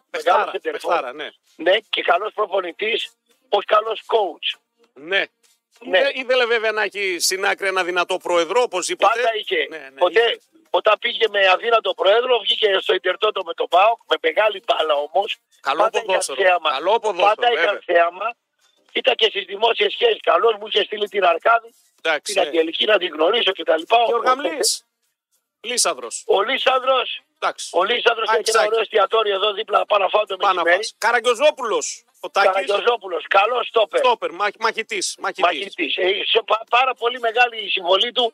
Ναι, και καλός προπονητής, ως καλός coach. Ναι. Ήθελε βέβαια να έχει στην άκρη ένα δυνατό πρόεδρο, οπωσδήποτε. Πάντα είχε. Όταν πήγε με αδύνατο πρόεδρο, βγήκε στο Ιντερτότο με τον ΠΑΟΚ, με μεγάλη μπάλα όμως. Καλό ποδόσφαιρο. Πάντα είχαν θέαμα. Ήταν και στις δημόσιες σχέσεις. Καλός μου είχε στείλει την Αρκάδη, την Αγγελική να την γνωρίσω κτλ. Και ο Γαμλής. Λίσανδρος. Ο Λίσανδρος έχει ένα ωραίο εστιατόριο εδώ δίπλα πάνω να φάω το μεσημέρι. Καραγκιόζοπουλος. Καραγκιόζοπουλος, καλός στόπερ. Μαχητής. Πάρα πολύ μεγάλη η συμβολή του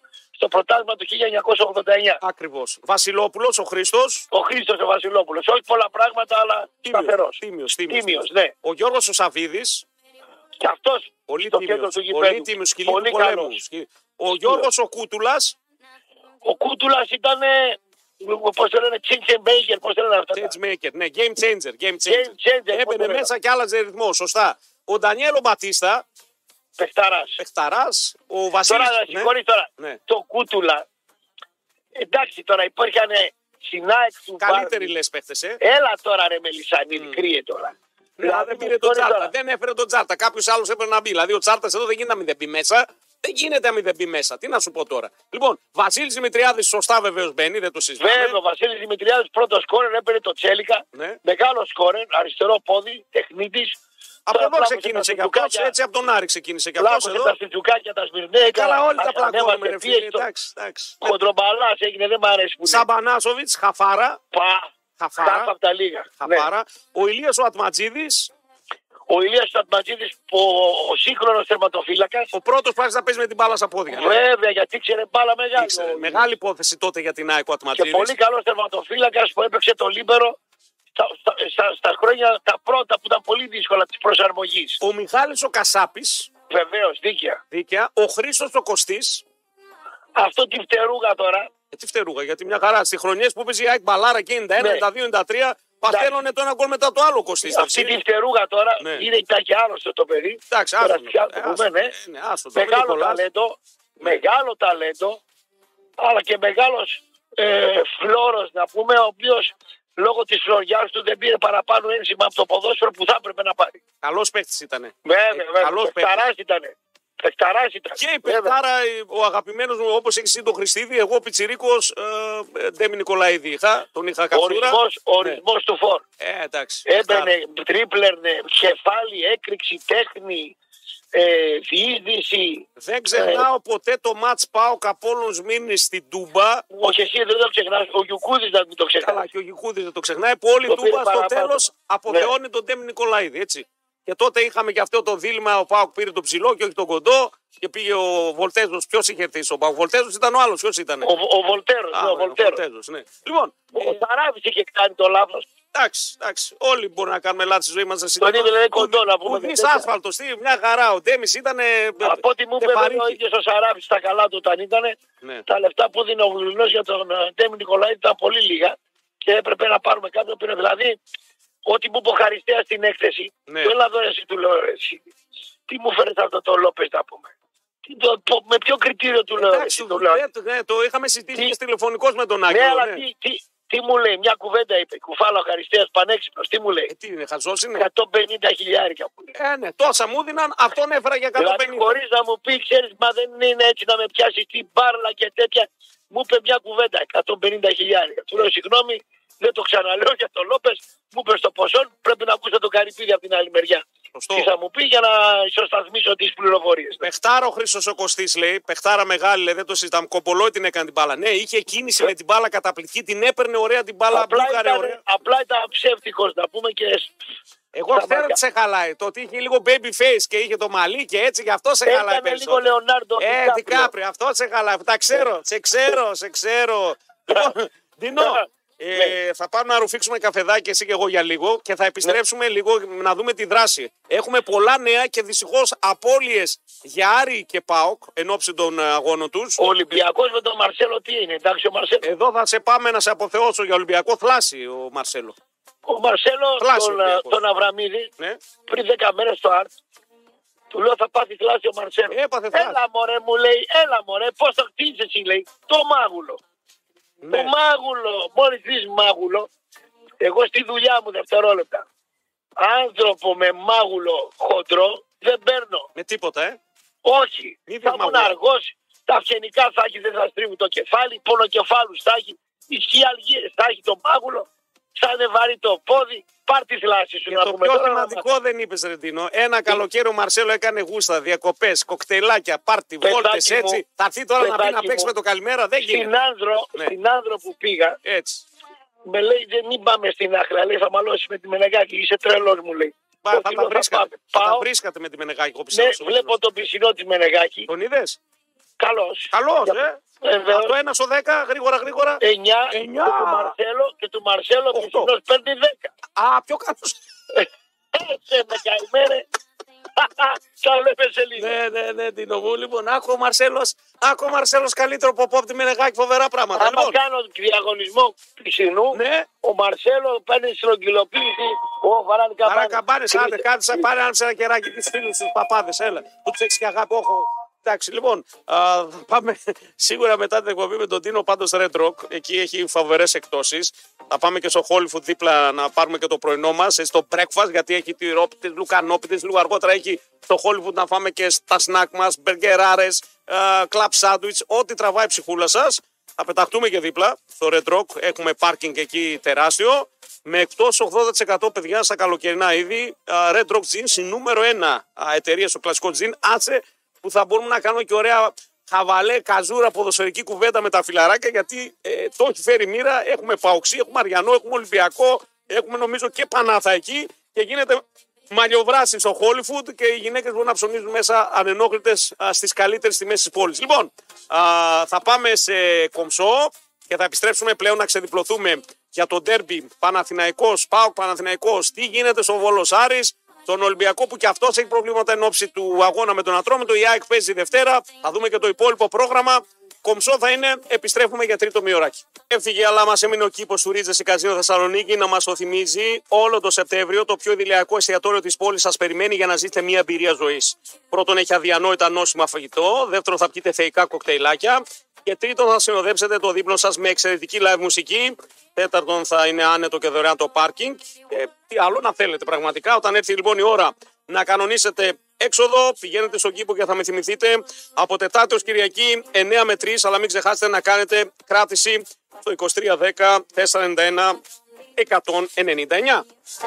στο πρωτάθλημα του 1989. Ακριβώς. Βασιλόπουλος, ο Χρήστος. Ο Χρήστος ο Βασιλόπουλος. Όχι πολλά πράγματα, αλλά σταθερός. Τίμιος. Ναι. Ο Γιώργος ο Σαββίδης. Και αυτός Πολύ στο κέντρο του γηπέδου. Πολύ τίμιος, σκυλί του πολέμου. Ο Γιώργος ο Κούτουλας. Ο Κούτουλας ήταν, πώς το λένε, change maker, πώς το λένε αυτά. Change maker, ναι, game changer. Game changer, Έμπαινε μέσα και άλλαζε ρυθμό, σωστά. Ο Ντανιέλο Μπατίστα. Παιχταράς. Ο Βασίλης. Τώρα, συγχωρείς τώρα. Ναι. Το Κούτουλα. Εντάξει, τώρα υπήρχαν συνάεκ του Καλύτεροι λες παίχτες, Έλα τώρα ρε Μελισσανίδη, κρύε τώρα. Δεν πήρε τον Τσάρτα. Δεν έφερε τον Τσάρτα. Κάποιο άλλο έπρεπε να μπει. Δηλαδή ο Τσάρτα εδώ δεν γίνεται να μην δεν μπει μέσα. Δεν γίνεται να μην δεν μπει μέσα. Τι να σου πω τώρα. Λοιπόν, Βασίλης Δημητριάδης σωστά βεβαίως μπαίνει, δεν το συζητάμε. Βέβαια, ο Βασίλης Δημητριάδης πρώτο σκόρερ έπαιρνε το Τσέλικα. Ναι. Μεγάλο σκόρερ, αριστερό πόδι, τεχνίτης. Από εδώ ξεκίνησε και αυτός, έτσι από τον Άρη ξεκίνησε και αυτός εδώ. Τα στιτσουκάκια, τα σμυρνέκα. Καλά, όλοι τα πλακώνουμε, ρε φίλε. Εντάξει. Χοντρομπαλάς έγινε, δεν μ' αρέσει που Σαμπανάσοβιτς, Χαφάρα. Χαφάρα. Από τα λίγα. Χαφάρα. Ναι. Ο Ηλίας ο Ατματζίδης. Ο Ηλίας ο Ατματζίδης, ο σύγχρονος τερματοφύλακας. Ο πρώτος που άρχισε να παίζει με την μπάλα στα πόδια. Βέβαια, γιατί ήξερε μπάλα μεγάλη. Μεγάλη υπόθεση τότε για την ΑΕΚ ο Ατματζίδης. Και πολύ καλός τερματοφύλακας που έπαιξε το λίμπερο. Στα χρόνια τα πρώτα που ήταν πολύ δύσκολα της προσαρμογής. Ο Μιχάλης ο Κασάπης. Βεβαίως, δίκαια. Ο Χρήστος ο Κωστής. Αυτό τη φτερούγα τώρα. Τι φτερούγα, γιατί μια χαρά. Στις χρονιές που έπαιζε η ΑΕΚ μπαλάρα και 91, 92, 93, παθαίνωνε το ένα γκολ μετά το άλλο Κωστής. Αυτή τη φτερούγα τώρα είναι και άρρωστο το παιδί. Εντάξει, μεγάλο ταλέντο, αλλά και μεγάλος φλόρος να πούμε, ο οποίος λόγω της φλωριάς του δεν πήρε παραπάνω ένσημα από το ποδόσφαιρο που θα έπρεπε να πάρει. Καλός παίκτης ήτανε. Βέβαια, παιχταράς ήτανε. Και η παιχτάρα, ο αγαπημένος μου, όπως έχει εσύ τον Χριστίδη, εγώ ο Πιτσιρίκος, Ντέμι Νικολαίδη είχα, τον είχα καπτούρα. Ορισμός του φορ. Εντάξει. Έμπαινε, τρίπλερνε, κεφάλι, έκρηξη, τέχνη, διείσδυση. Δεν ξεχνάω ποτέ το μάτς ΠΑΟΚ Απόλλων Σμύρνης στην Τούμπα. Όχι, εσύ δεν το ξεχνάς, ο Γιουκούδης δεν το ξεχνάει. Καλά, και ο Γιουκούδης δεν το ξεχνάει, που όλη η Τούμπα στο τέλος αποθεώνει τον Ντέμι Νικολαίδη, έτσι. Και τότε είχαμε και αυτό το δίλημα, ο ΠΑΟΚ πήρε τον ψηλό και όχι τον κοντό και πήγε ο Βολτέζος. Ποιος είχε έρθει ο ΠΑΟΚ? Ο Βολτέζος ήταν ο άλλος, ποιος ήταν? Ο Βολτέρος. Ναι. Λοιπόν, ο Σαράβης είχε κάνει το λάθος. Εντάξει. Όλοι μπορούμε να κάνουμε λάθη στη ζωή μας. Τον ήθελε κοντό να πούμε. Ουδής άσφαλτος, μια χαρά. Ο Ντέμις ήταν. Από ό,τι μου είπε ο ίδιος ο Σαράβης στα καλά του όταν ήταν, τα λεφτά που δίνει ο Βουλινός για τον Ντέμι Νικολαίδη ήταν πολύ λίγα και έπρεπε να πάρουμε κάποιον που είναι δηλαδή. Ό,τι μου είπε ο Χαριστέας στην έκθεση, το έλα εδώ εσύ του λέω εσύ. Τι μου φέρες αυτό το Λόπες να πούμε. Με ποιο κριτήριο του λέω εσύ του λέω. Το είχαμε συζητήσει και τηλεφωνικός με τον Άγγελο. Ναι, αλλά τι μου λέει, μια κουβέντα είπε, κουφάλα ο Χαριστέας πανέξυπνος, τι μου λέει. Τι είναι, χαζός είναι. 150 χιλιάρικα που λέει. Ναι, τόσα μου δίναν, αυτόν έφερα για 150. Δηλαδή χωρίς να μου πει, ξέρεις, μα δεν είναι έτσι να με πιάσει την μπάρλα και τέτοια. Μου είπε μια κουβέντα, 150 χιλιάρικα. Του λέω συγγνώμη. Δεν το ξαναλέω για τον Λόπες, μου είπε στο ποσό, πρέπει να ακούσω τον Καρυπίδη από την άλλη μεριά. Σωστό. Τι θα μου πει για να ισοσταθμίσω τις πληροφορίες. Παιχτάρα ο Χρήστος ο Κωστής λέει, παιχτάρα μεγάλη λέει, δεν το συζητάμε. Κοπολόι την έκανε την μπάλα. Ναι, είχε κίνηση με την μπάλα καταπληκτική, την έπαιρνε ωραία την μπάλα. Απλά ήταν ψεύτικος να πούμε και. Εγώ ξέρω ότι σε χαλάει. Το ότι είχε λίγο baby face και είχε το μαλλί και έτσι, γι' αυτό σε χαλάει περισσότερο. Λίγο Λεωνάρντο. Δικάπρι, αυτό σε χαλάει. Τα ξέρω, σε ξέρω. Λοιπόν, Ντίνο. Θα πάμε να ρουφήξουμε καφεδάκι εσύ και εγώ για λίγο και θα επιστρέψουμε λίγο να δούμε τη δράση. Έχουμε πολλά νέα και δυστυχώς απώλειες για Άρη και ΠΑΟΚ εν ώψη των αγώνων τους. Ο Ολυμπιακός με τον Μαρσέλο τι είναι, εντάξει ο Μαρσέλο. Εδώ θα σε πάμε να σε αποθεώσω για Ολυμπιακό, θλάση ο Μαρσέλο. Ο Μαρσέλο τον Αβραμίδη πριν 10 μέρες στο ΑΡΤ του λέω θα πάθει θλάση ο Μαρσέλο. Έλα μωρέ μου λέει, έλα μωρέ πώς το χτίζεις εσύ λέει, το μάγουλο. Ναι. Το μάγουλο, μόλις δεις μάγουλο, εγώ στη δουλειά μου δευτερόλεπτα. Άνθρωπο με μάγουλο χοντρό δεν παίρνω. Με τίποτα, Όχι. Θα ήμουν αργός, τα αυγενικά θα έχει, δεν θα στρίβουν το κεφάλι, πονοκεφάλους θα έχει, ισχυαλγίες θα έχει το μάγουλο, θα είναι βαρύ το πόδι, πάρ' τη θλάση σου. Και να το πιο σημαντικό δεν είπες Ρεντίνο. Ένα καλοκαίρι ο Μαρσέλο έκανε γούστα, διακοπές, κοκτέιλάκια, πάρτι, βόλτες έτσι. Θα έρθει τώρα να πει να παίξει με το καλημέρα, δεν γίνεται. Στην Άνδρο που πήγα, έτσι. Με λέει μην πάμε στην Άχρα, λέει θα μαλώσεις με τη Μενεγάκη, είσαι τρελός μου λέει. Θα τα βρίσκατε με τη Μενεγάκη. Ναι, βλέπω τον πισινό της Μενεγάκη. Τον είδες? Καλός. Καλός, Βεβαίως. Από το 1 στο 10, γρήγορα. 9 9. και του Μαρσέλο ο Χριστίνος παίρνει 10. Α, πιο καλός. Έτσι με καημένε. Θα λέμε σε λίγο. Ναι, την ομού. Λοιπόν, άκου ο Μαρσέλος καλύτερο από Πόπτη Μενεγάκη, φοβερά πράγματα. Άμα Λοιπόν, κάνω διαγωνισμό πισινού, ναι. ο Μαρσέλο παίρνει στρογγυλοποίηση. Ο Βαράνικα Παρακαμπάνες, άντε, κάτσε, πάρε ένα κεράκι τις φίλους τους παπάδες, έλα. Που τους έχεις και αγάπη, όχο. Εντάξει, λοιπόν, θα πάμε σίγουρα μετά την εκπομπή με τον Τίνο, πάντως Red Rock. Εκεί έχει φαβερές εκπτώσεις. Θα πάμε και στο Hollywood δίπλα να πάρουμε και το πρωινό μας, στο breakfast, γιατί έχει τυρόπιτες, λουκανόπιτες. Λίγο αργότερα έχει στο Hollywood να φάμε και στα snack μας, μπεργκεράρες, club sandwich, ό,τι τραβάει η ψυχούλα σας. Θα πεταχτούμε και δίπλα στο Red Rock. Έχουμε πάρκινγκ εκεί τεράστιο. Με εκτός 80% παιδιά στα καλοκαιρινά είδη. Red Rock Jeans, η νούμερο 1 εταιρεία στο κλασικό jean. Άτσε που θα μπορούμε να κάνουμε και ωραία χαβαλέ, καζούρα, ποδοσφαιρική κουβέντα με τα φιλαράκια, γιατί το έχει φέρει μοίρα. Έχουμε Παοξή, έχουμε Αριανό, έχουμε Ολυμπιακό, έχουμε νομίζω και Πανάθα εκεί και γίνεται μαλλιοβράση στο Hollywood και οι γυναίκες μπορούν να ψωνίζουν μέσα ανενόχλητες στις καλύτερες τιμές της πόλης. Λοιπόν, θα πάμε σε κομψό και θα επιστρέψουμε πλέον να ξεδιπλωθούμε για το ντέρμπι Παναθηναϊκός, ΠΑΟΚ Παναθηναϊκός, τι γίνεται στο Βόλος Άρης, τον Ολυμπιακό που και αυτός έχει προβλήματα εν ώψη του αγώνα με τον Ατρόμητο. Η ΑΕΚ παίζει Δευτέρα. Θα δούμε και το υπόλοιπο πρόγραμμα. Κομψό θα είναι. Επιστρέφουμε για τρίτο μειωράκι. Έφυγε, αλλά μας έμεινε ο κήπος του Ρίτζες Καζίνο Θεσσαλονίκη να μας το θυμίζει όλο το Σεπτέμβριο. Το πιο ιδηλιακό εστιατόριο της πόλης σας περιμένει για να ζήσετε μια εμπειρία ζωής. Πρώτον, έχει αδιανόητα νόσημα φαγητό. Δεύτερον, θα πιείτε θεϊκά κοκτέιλάκια. Και τρίτον, θα συνοδέψετε το δείπνο σας με εξαιρετική live μουσική. Τέταρτον, θα είναι άνετο και δωρεάν το πάρκινγκ. Τι άλλο να θέλετε πραγματικά. Όταν έρθει λοιπόν η ώρα να κανονίσετε έξοδο, πηγαίνετε στον κήπο και θα με θυμηθείτε από Τετάρτη ως Κυριακή 9 με 3. Αλλά μην ξεχάσετε να κάνετε κράτηση στο 2310 491 199.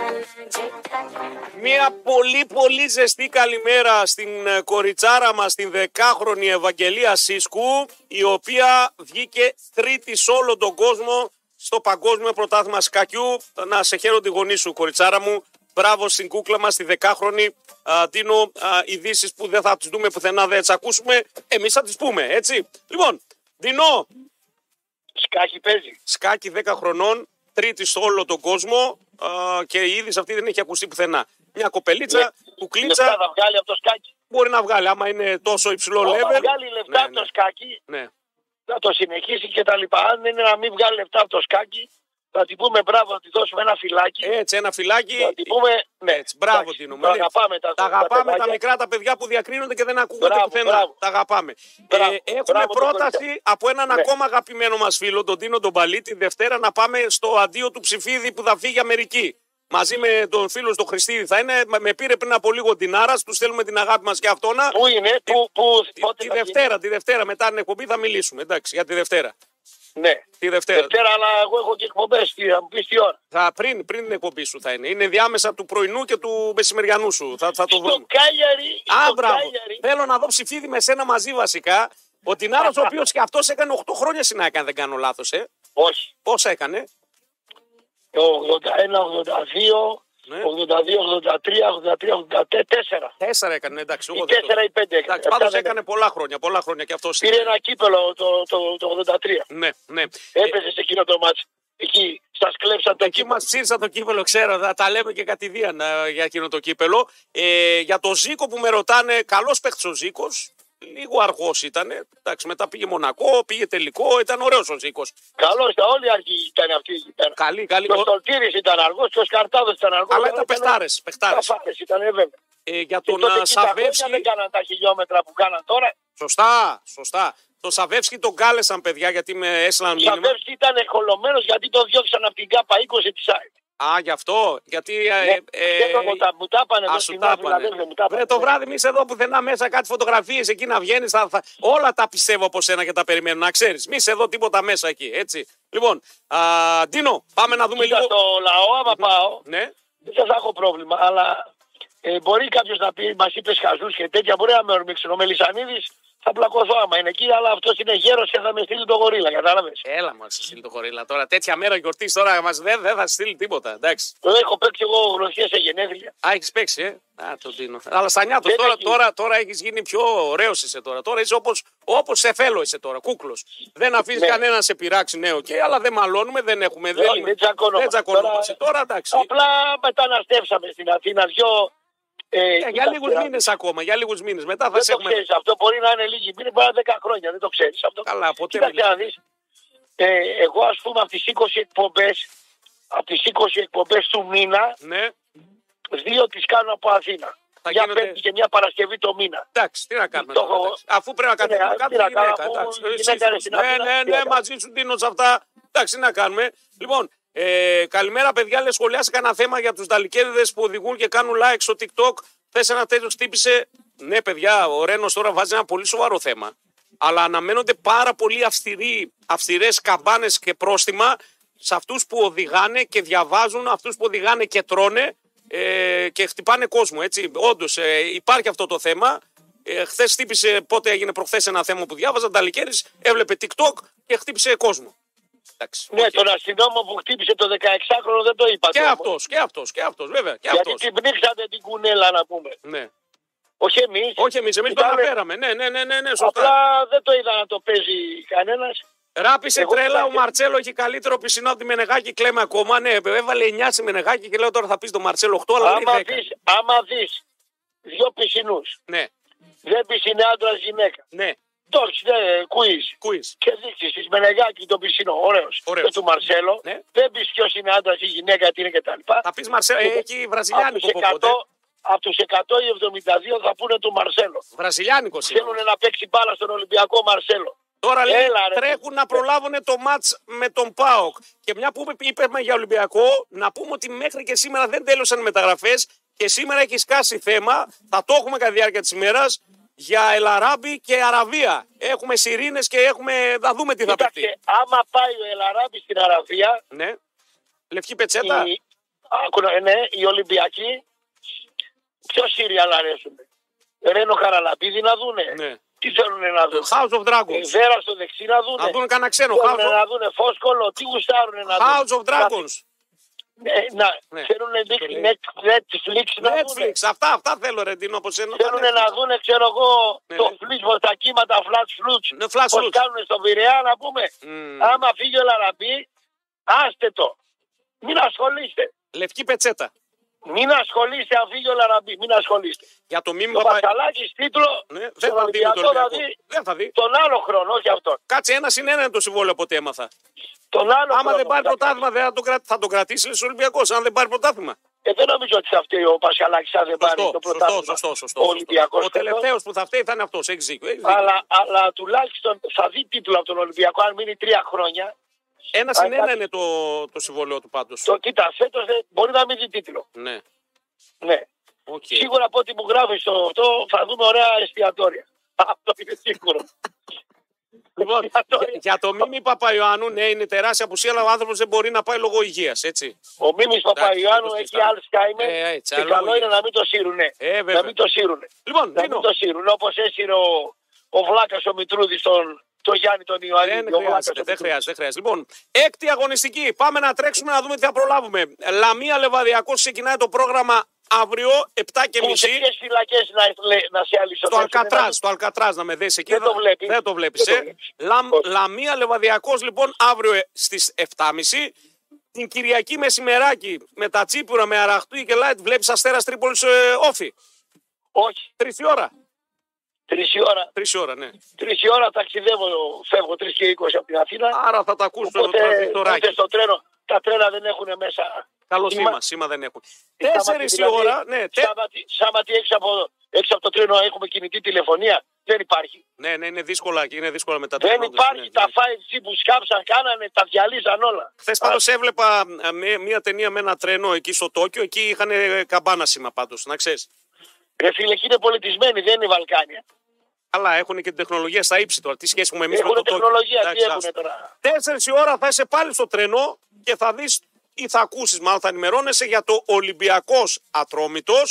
Μια πολύ ζεστή καλημέρα στην κοριτσάρα μας, την 10χρονη Ευαγγελία Σίσκου, η οποία βγήκε τρίτη σε όλο τον κόσμο στο Παγκόσμιο Πρωτάθλημα Σκακιού. Να σε χαίρονται οι γονείς σου, κοριτσάρα μου. Μπράβο στην κούκλα μας, τη 10χρονη. Τίνω, ειδήσεις που δεν θα τις δούμε πουθενά, δεν τις ακούσουμε. Εμείς θα τις πούμε, έτσι. Λοιπόν, Τίνω. Σκάκι παίζει. Σκάκι 10 χρονών, τρίτη σε όλο τον κόσμο και η είδηση αυτή δεν έχει ακουστεί πουθενά. Μια κοπελίτσα, κουκλίτσα. Λεφτά θα βγάλει από το σκάκι. Μπορεί να βγάλει, άμα είναι τόσο υψηλό level. Θα βγάλει λεφτά από το σκάκι. Ναι. Θα το συνεχίσει και τα λοιπά. Αν είναι να μην βγάλει λεφτά από το σκάκι, θα την πούμε μπράβο, να τη δώσουμε ένα φυλάκι. Έτσι, ένα φυλάκι. Θα την πούμε, ναι. Έτσι, μπράβο την Τα αγαπάμε τα αγαπάμε τα μικρά τα παιδιά που διακρίνονται και δεν ακούγονται πουθενά. Μπράβο. Τα αγαπάμε. Έχουμε μπράβο, πρόταση από έναν ακόμα αγαπημένο μας φίλο, τον Τίνο τον Παλί, τη Δευτέρα να πάμε στο αντίο του Ψηφίδη που θα φύγει για Αμερική. Μαζί με τον φίλο του Χριστίδη θα είναι. Με πήρε πριν από λίγο την Άρας, του στέλνουμε την αγάπη μας και αυτόνα. Πού είναι, τη Δευτέρα, μετά την εκπομπή θα μιλήσουμε. Εντάξει, για τη Δευτέρα. Ναι. Τη Δευτέρα, αλλά εγώ έχω και εκπομπές. Θα μου πεις τι ώρα. Πριν την εκπομπή σου θα είναι. Είναι διάμεσα του πρωινού και του μεσημεριανού σου. Θα το βρούμε. Στο Κάγιαρι. Μπράβο. Θέλω να δω Ψηφίδη με σένα μαζί βασικά. Ο Τινάρος, ο οποίος και αυτός έκανε 8 χρόνια συνάκα, αν δεν κάνω λάθος. Όχι. Πόσα έκανε? 81, 82. Ναι. 82, 83, 83, 84. 4 έκανε, εντάξει. Ή 4 ή 5 έκανε. Πάντως έκανε πολλά χρόνια και αυτός. Πήρε ένα κύπελο το 83. Ναι. Έπαιζε σε εκείνο το μάτς. Εκεί σας κλέψαν το εκεί κύπελο. μας τσίρσαν το κύπελο, ξέρω, θα τα λέμε και κατηδίαν για εκείνο το κύπελο. Για το Ζήκο που με ρωτάνε, καλός παίκτης ο Ζήκος. Λίγο αργός ήταν. Εντάξει, μετά πήγε Μονακό, πήγε τελικό. Ήταν ωραίος ο Ζήκος. Καλός ήταν, όλοι οι αρχοί ήταν αυτοί. Καλή. Ο Στολτήρης ήταν αργός και ο Σκαρτάδος ήταν αργός. Αλλά ήταν παιχτάρες. Ήταν βέβαια. Για τον Σαβεύσκι. Δεν κάναν τα χιλιόμετρα που κάναν τώρα. Σωστά. Το Σαβεύσκι τον κάλεσαν παιδιά γιατί με έστειλαν μήνυμα. Ο Σαβεύσκι ήταν εχολωμένος γιατί τον διώξαν από την ΚΑΠΑ 20 της ΑΕΚ. Γι' αυτό. Γιατί. Μου τα πάνε εδώ στην Βρε το βράδυ, μη εδώ πουθενά μέσα κάτι φωτογραφίες εκεί να βγαίνει. Όλα τα πιστεύω από σένα και τα περιμένω, να ξέρει. Μη σε εδώ τίποτα μέσα εκεί. Έτσι. Λοιπόν, Ντίνο, πάμε να δούμε λίγο. Στο λαό, άμα πάω, ναι. δεν θα έχω πρόβλημα. Αλλά μπορεί κάποιο να πει, μα είπε χαζούς και τέτοια, μπορεί να με ορμήξουν. Ο Μελισσανίδης θα πλακωθώ άμα είναι εκεί, αλλά αυτό είναι γέρος και θα με στείλει το γορίλα, κατάλαβες. Έλα μα στείλει το γορίλα τώρα. Τέτοια μέρα γιορτή τώρα μας δεν θα στείλει τίποτα. Εντάξει. Το έχω παίξει εγώ γνωστιές σε γενέθλια. Α, έχει παίξει, Α, το δίνω. Αλλά Στανιάτο, τώρα έχει γίνει πιο ωραίο είσαι τώρα. Τώρα είσαι όπως σε θέλω είσαι τώρα, κούκλος. Δεν αφήνει κανένα να σε πειράξει, ναι, okay, αλλά δεν μαλώνουμε, δεν έχουμε. Δεν τσακωνόμαστε. Τώρα εντάξει. Απλά μεταναστεύσαμε στην Αθήνα για λίγους μήνες ακόμα, για λίγους μήνες. Μετά θα σε έχουμε. Ξέρεις, αυτό μπορεί να είναι λίγοι μήνες, μπορεί να είναι 10 χρόνια, δεν το ξέρεις αυτό. Καλά, ποτέ δεν. Εγώ ας πούμε από τις 20 εκπομπές του μήνα, ναι. 2 τις κάνω από Αθήνα. Μια Πέμπτη και μια Παρασκευή το μήνα. Εντάξει, τι να κάνουμε τώρα, αφού πρέπει να κάνουμε κάτι γυναίκα. Ναι, μαζί σου δίνω σε αυτά. Εντάξει, τι να κάνουμε. Λοιπόν, καλημέρα παιδιά, λέει σχολιάσει κανένα θέμα για τους νταλικέδιδες που οδηγούν και κάνουν like στο TikTok. Θες ένα τέτοιο χτύπησε. Ναι παιδιά, ο Ρένος τώρα βάζει ένα πολύ σοβαρό θέμα. Αλλά αναμένονται πάρα πολύ αυστηρές καμπάνες και πρόστιμα σε αυτούς που οδηγάνε και διαβάζουν, αυτούς που οδηγάνε και τρώνε και χτυπάνε κόσμο. Έτσι. Όντως υπάρχει αυτό το θέμα. Χθες χτύπησε, πότε έγινε προχθές ένα θέμα που διάβαζα, Νταλικέρης έβλεπε TikTok και χτύπησε κόσμο. Εντάξει, ναι, τον αστυνόμο που χτύπησε το 16χρονο δεν το είπα. Και αυτός βέβαια. Και γιατί την πνίξατε την κουνέλα να πούμε. Ναι. Όχι εμείς. Εμείς το αναφέραμε. Ναι, σωστά. Απλά δεν το είδα να το παίζει κανένας. Ράπησε τρέλα, ο Μαρτσέλο έχει καλύτερο πισινό από τη Μενεγάκη, κλαίμε ακόμα. Ναι, έβαλε 9 στη Μενεγάκη και λέω τώρα θα πει το Μαρτσέλο 8, αλλά δεν είναι. Άμα δεις 2 πισινούς, ναι. δεν πισινέ άντρας γυναίκα. Ναι. Quiz. Και δείξεις τη Μενεγάκη τον πισινό, ωραίος. Και του Μαρσέλο, ναι. δεν πεις ποιος είναι άντρας ή γυναίκα, τι είναι κτλ. Θα πεις Μαρσέλο, έχει βραζιλιάνικο ποπότε. Από τους 172 θα πούνε του Μαρσέλο. Βραζιλιάνικος είναι. Θέλουν να παίξει μπάλα στον Ολυμπιακό Μαρσέλο. Τώρα λέει τρέχουν να προλάβουν το μάτς με τον ΠΑΟΚ. Και μια που είπαμε για Ολυμπιακό, να πούμε ότι μέχρι και σήμερα δεν τέλειωσαν οι μεταγραφές και σήμερα έχει σκάσει θέμα, θα το έχουμε κατά τη διάρκεια της ημέρας, για Ελαράμπη και Αραβία. Έχουμε σιρήνες και θα δούμε τι θα πει. Άμα πάει ο Ελαράμπη στην Αραβία. Ναι. Λευκή πετσέτα. Οι Ολυμπιακοί. Ποιο Σύριαλ αρέσουν. Ρένο Χαραλαμπίδη να δούνε. Ναι. Τι θέλουν να δουν. House of Dragons. Βέρα στο δεξί να δούνε. Να δουν κανένα ξένο. Θέλουν να δούνε Φόσκολο. Τι γουστάρουν να δουν. House of Dragons. Θέλουν Netflix να δούνε. Αυτά θέλω ρε Ντίνο από σένα. Θέλουν να δούνε ξέρω εγώ το φλίτσβο, τα κύματα flash flutes. Πώς κάνουν στον Πειραιά να πούμε. Άμα φύγει ο Λαραμπή, άστε το. Μην ασχολείστε. Λευκή πετσέτα. Μην ασχολείστε, αν φύγει ο Λαραμπή. Μην ασχολείστε. Για το μήνυμα. Ο Πασχαλάκης τίτλο. Ναι, δεν θα δει το δεν θα δει. Τον άλλο χρόνο, όχι αυτόν. Κάτσε 1-1 είναι το συμβόλαιο από ό,τι έμαθα. Τον άλλο άμα χρόνο, δεν πάρει πρωτάθλημα, θα το κρατήσει ο Ολυμπιακός. Αν δεν πάρει πρωτάθλημα. Δεν νομίζω ότι θα φταίει ο Πασχαλάκης αν δεν πάρει το πρωτάθλημα. Σωστό. Ο τελευταίος που θα φταίει θα είναι αυτός. Έχεις δίκιο. Αλλά τουλάχιστον θα δει τίτλο από τον Ολυμπιακό αν μείνει 3 χρόνια. 1-1 είναι το συμβόλαιο του πάντως. Κοίτα, φέτος μπορεί να μην δει τίτλο. Ναι. Okay. Σίγουρα από ό,τι μου γράφει στο αυτό θα δούμε ωραία εστιατόρια. Αυτό είναι σίγουρο. Λοιπόν, για το Μίμη Παπαϊωάννου, ναι, είναι τεράστια απουσία, αλλά ο άνθρωπος δεν μπορεί να πάει λόγω υγείας, έτσι. Ο Μίμης Παπαϊωάννου έχει Alzheimer και καλό είναι να μην το σύρουνε. Να μην το σύρουνε. Λοιπόν, να μην το σύρουνε, όπως έσυρε ο Βλάκας ο Μητρούδης το Γιάννη τον Ιωαννίδη. Δεν χρειάζεται. Λοιπόν, 6η αγωνιστική. Πάμε να τρέξουμε να δούμε τι θα προλάβουμε. Λαμία Λεβαδιακός ξεκινάει το πρόγραμμα αύριο 7:30. Σε ποιες φυλακές να σε αλυσοδέψουν. Στο Αλκατράζ να με δέσει εκεί. Δεν το βλέπεις. Λαμία Λεβαδιακός λοιπόν αύριο στις 7:30. Την Κυριακή μεσημεράκι με τα τσίπουρα, με Αραχτούι και Λάιτ βλέπεις Αστέρας Τρίπολης Όφη. Όχι. 3 η ώρα. 3 η ώρα. 3 η ώρα, ναι. 3 η ώρα ταξιδεύω, φεύγω 3:20 από την Αθήνα. Άρα θα τα ακούσω το τρακτοράκι. Στο τρένο. Τα τρένα δεν έχουν μέσα. Καλό σήμα δεν έχουν. 4 η ώρα, ναι. Σάματι έξω από το τρένο έχουμε κινητή τηλεφωνία. Δεν υπάρχει. Ναι, είναι δύσκολα με τα τρένα. Δεν υπάρχει τα 5G που σκάψαν, κάνανε, τα διαλύσαν όλα. Χθες πάντως έβλεπα μια ταινία με ένα τρένο εκεί στο Τόκιο, εκεί είχαν καμπάνα σήμα πάντως, να ξέρεις. Ρε φίλε, εκεί είναι πολιτισμένοι, δεν είναι Βαλκάνια. Αλλά έχουν και την τεχνολογία στα ύψη τώρα. Τι σχέση έχουμε εμείς με το Τόκιο. Τεχνολογία, τι έχουν τώρα. 4 η ώρα θα είσαι πάλι στο τρένο και θα δεις ή θα ακούσεις, μάλλον θα ενημερώνεσαι για το Ολυμπιακός Ατρόμητος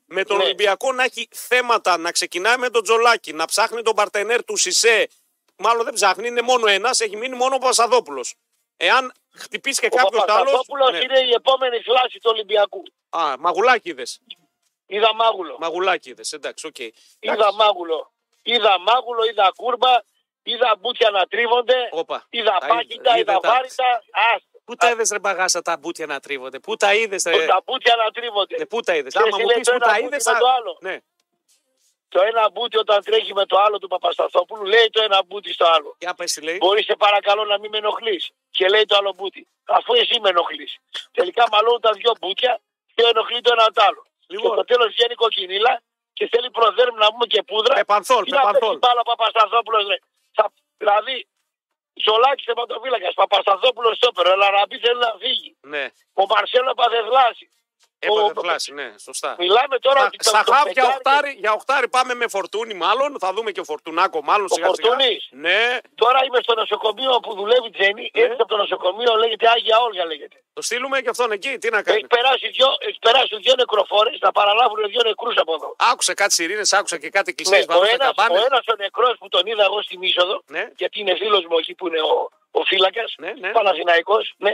με τον Ναι. Ολυμπιακό να έχει θέματα, να ξεκινάει με τον Τζολάκη, να ψάχνει τον παρτενέρ του Σισε. Μάλλον δεν ψάχνει, είναι μόνο ένας, έχει μείνει μόνο ο Παπασταθόπουλος. Εάν χτυπήσει και Ο κάποιο άλλο. Παπασταθόπουλος είναι η επόμενη φλάση του Ολυμπιακού. Α, Μαγουλάκι είδες. Είδα Μάγουλο. Μαγουλάκι είδες, εντάξει, οκ. Είδα Μάγουλο. Είδα Μάγουλο, είδα Κούρμπα, είδα μπούτια να τρίβονται, Όπα. είδα Τα Πάκητα, είδε είδα τα- Βάρητα. Πού τα είδες ρε μπαγάσα τα μπουτια να τρίβονται, πού τα είδες ρε. Τα μπούτια να τρίβονται. Ναι, πού τα είδες. Ξέρεις Άμα τι μου λέει πεις το πού ένα τα μπούτι είδες. με το άλλο? Ναι. Το ένα μπούτι όταν τρέχει με το άλλο του Παπασταθόπουλου, λέει το ένα μπούτι στο άλλο. Για πες τι λέει. Μπορεί σε παρακαλώ να μην με ενοχλείς. Και λέει το άλλο μπούτι. Αφού εσύ με ενοχλείς. Τελικά μαλώνουν τα δυο μπούτια και ενοχλεί το ένα το άλλο. Λοιπόν. Και στο τέλος βγαίνει κοκκινίλα και θέλει προδέρμ να πούμε και πούδρα. Πεπανθόλ, Τι να πέσει Πεπανθόλ. μπάλα Παπασταθόπουλος, ρε. Δηλαδή, Ζολάκης θεματοφύλακας, Παπασταθόπουλος στόπερ, ο Λαραμπή θέλει να φύγει. Ναι, Ο Μαρσέλο έπαθε θλάση. έπαθε θλάση, ναι, σωστά. Μιλάμε τώρα ότι Στα το χαφ φεγγάρι- για οχτάρι πάμε με Φορτούνι μάλλον. Θα δούμε και Φορτουνάκο μάλλον Ο σιγά σιγά. Φορτούνης. Ναι, Τώρα είμαι στο νοσοκομείο που δουλεύει Τζένι. Ναι. Έτσι από το νοσοκομείο λέγεται Άγια Όλγα λέγεται. το στείλουμε και αυτόν εκεί. Τι να κάνει. Έχει περάσει δύο νεκροφόρες να παραλάβουν δύο νεκρούς από εδώ. Άκουσα κάτι σιρήνες, άκουσα και κάτι Ναι, κλειστές ο βαρούσε ένας καμπάνες. ο νεκρός που τον είδα εγώ στην είσοδο, Ναι. γιατί είναι φίλος μου εκεί που είναι ο φύλακας, Ναι, ναι. Παναθηναϊκός, ναι.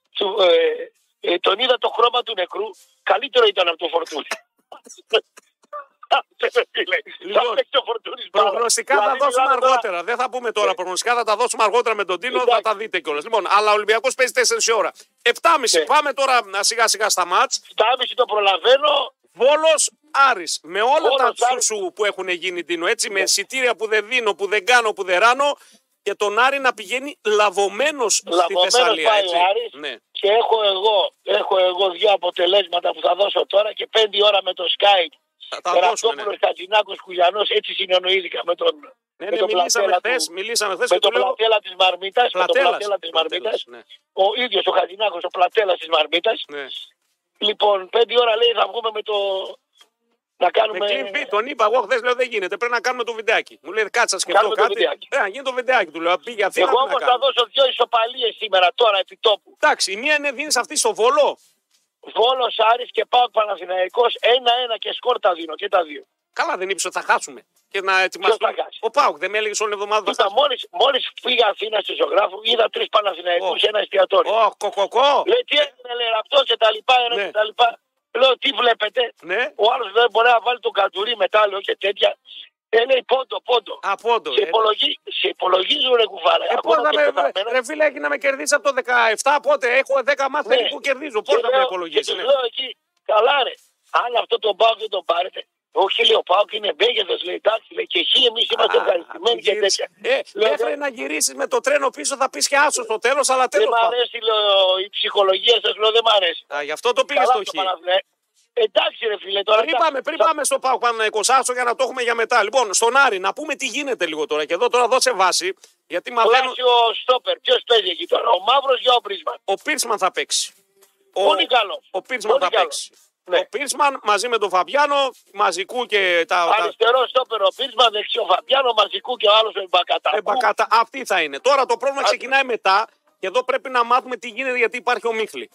Τον είδα το χρώμα του νεκρού, καλύτερο ήταν από το Φορτούνι. Λοιπόν, Θα παίξει ο Φορτούνης μπάλα. Προγνωστικά θα Δηλαδή, δώσουμε μιλάμε τώρα- αργότερα. Δεν θα πούμε τώρα προγνωστικά, θα τα δώσουμε αργότερα με τον Τίνο, θα Εντάξει. τα δείτε κιόλας. Λοιπόν, αλλά ο Ολυμπιακός παίζει 4 η ώρα. 7.30. Ναι. Πάμε τώρα σιγά σιγά στα μάτς. 7.30 το προλαβαίνω. Βόλος Άρης. Με όλα Βόλος, τα Άρης. τσουσου που έχουν γίνει, Τίνο. Έτσι, με εισιτήρια που δεν δίνω, που δεν κάνω, που δεν ράνω. Και τον Άρη να πηγαίνει λαβωμένος στη Λαβωμένος Θεσσαλία. πάει Έτσι. ο Άρης. Ναι. Και έχω εγώ δύο αποτελέσματα που θα δώσω τώρα και 5 ώρα με το Skype. Θα δώσουμε. Ναι, Ραπτόπουλος, Κατζινάκος, Κουγιανός, έτσι συνεννοήθηκα με τον, ναι, με τον μιλήσαμε πλατέλα χθες. του- Μιλήσαμε χθες με και τον του λέω. πλατέλα της Μαρμίτας. Με τον Πλατέλας. πλατέλα της Μαρμίτας. Ναι. Ο ίδιος ο Χατζινάκος, ο πλατέλας της Μαρμίτας. Ναι. Λοιπόν, 5 ώρα λέει θα βγούμε με το... Να Με κάνουμε... κλειν τον είπα εγώ χθες, λέω δεν γίνεται. Πρέπει να κάνουμε το βιντεάκι. Μου λέει κάτσα σκεφτώ Κάνουμε το κάτι. βιντεάκι. Να γίνει το βιντεάκι του. Λέω πήγε Αθήνα. Εγώ τι να όμως θα κάνω. δώσω δύο ισοπαλίες σήμερα, τώρα, επί τόπου. Εντάξει, η μία είναι δίνει αυτή στο Βόλο. Βόλος, Άρης και ΠΑΟΚ Παναθηναϊκός, 1-1 και σκορ τα δίνω και τα δύο. Καλά, δεν είπε ότι θα χάσουμε. Και να ετοιμαστούμε. θα χάσει? Ο Πάουκ δεν με έλεγε όλη την εβδομάδα θα Κοίτα, χάσουμε. μόλις πήγα Αθήνα στη ζωγράφου, είδα 3 Παναθηναϊκούς Ω. σε ένα εστιατόριο. Ω, κοκοκό. Λέει τι έγινε, λέει ραπτό και τα λοιπά, ένα Ναι. και τα λοιπά. Λέω τι βλέπετε. Ναι, Ο άλλος δεν μπορεί να βάλει τον καντουρί μετάλλιο και τέτοια. Λέει πόντο. απόντο. Σε υπολογίζουν ρε κουφάρα. Πώς Ακόμα να και με, πεθαμένα. ρε φίλε, έχει να με κερδίσει από το 17, πότε έχω 10 μάτια Ναι. που κερδίζω. Πώς Και να με λέω- υπολογίσει. Και τους λέω εκεί, καλά ρε, αν αυτό το Πάοκ δεν το πάρετε. Όχι, λέει ο Πάοκ είναι μπέγεδος, λέει εντάξει, λέει και εσύ εμείς είμαστε ευχαριστημένοι και τέτοια. Λέω, Μέχρι να γυρίσει με το τρένο πίσω θα πει και άσο στο τέλο, αλλά δεν τέλο μ' αρέσει λέω, η ψυχολογία σας, λέω δεν μ' αρέσει. Γι' αυτό το πήγε Καλά στο το χ. Παναθηναϊκό. Εντάξει ρε φίλε τώρα. Πριν πάμε στο Πάοκ πάνω να εικοσάσω για να το έχουμε για μετά. Λοιπόν, στον Άρη, να πούμε τι γίνεται λίγο τώρα. Και εδώ τώρα δώσε βάση. Γιατί μαθαίνω. Πλάσιο στόπερ, ποιος παίζει εκεί τώρα, ο Μαύρος για ο Πρίσμαν. Ο Πίρσμαν θα παίξει. Πολύ καλό. Ο Πίρσμαν θα παίξει. Ναι. Ο Πίρσμαν μαζί με τον Φαβιάνο, μαζικού και τα. Αριστερό στόπερ ο Πρίσμαν, δεξιό Φαμπιάνο, μαζικού και ο άλλος ο Μπακατά. Αυτή θα είναι. Τώρα το πρόβλημα ξεκινάει μετά και εδώ πρέπει να μάθουμε τι γίνεται γιατί υπάρχει ο Μίχλη.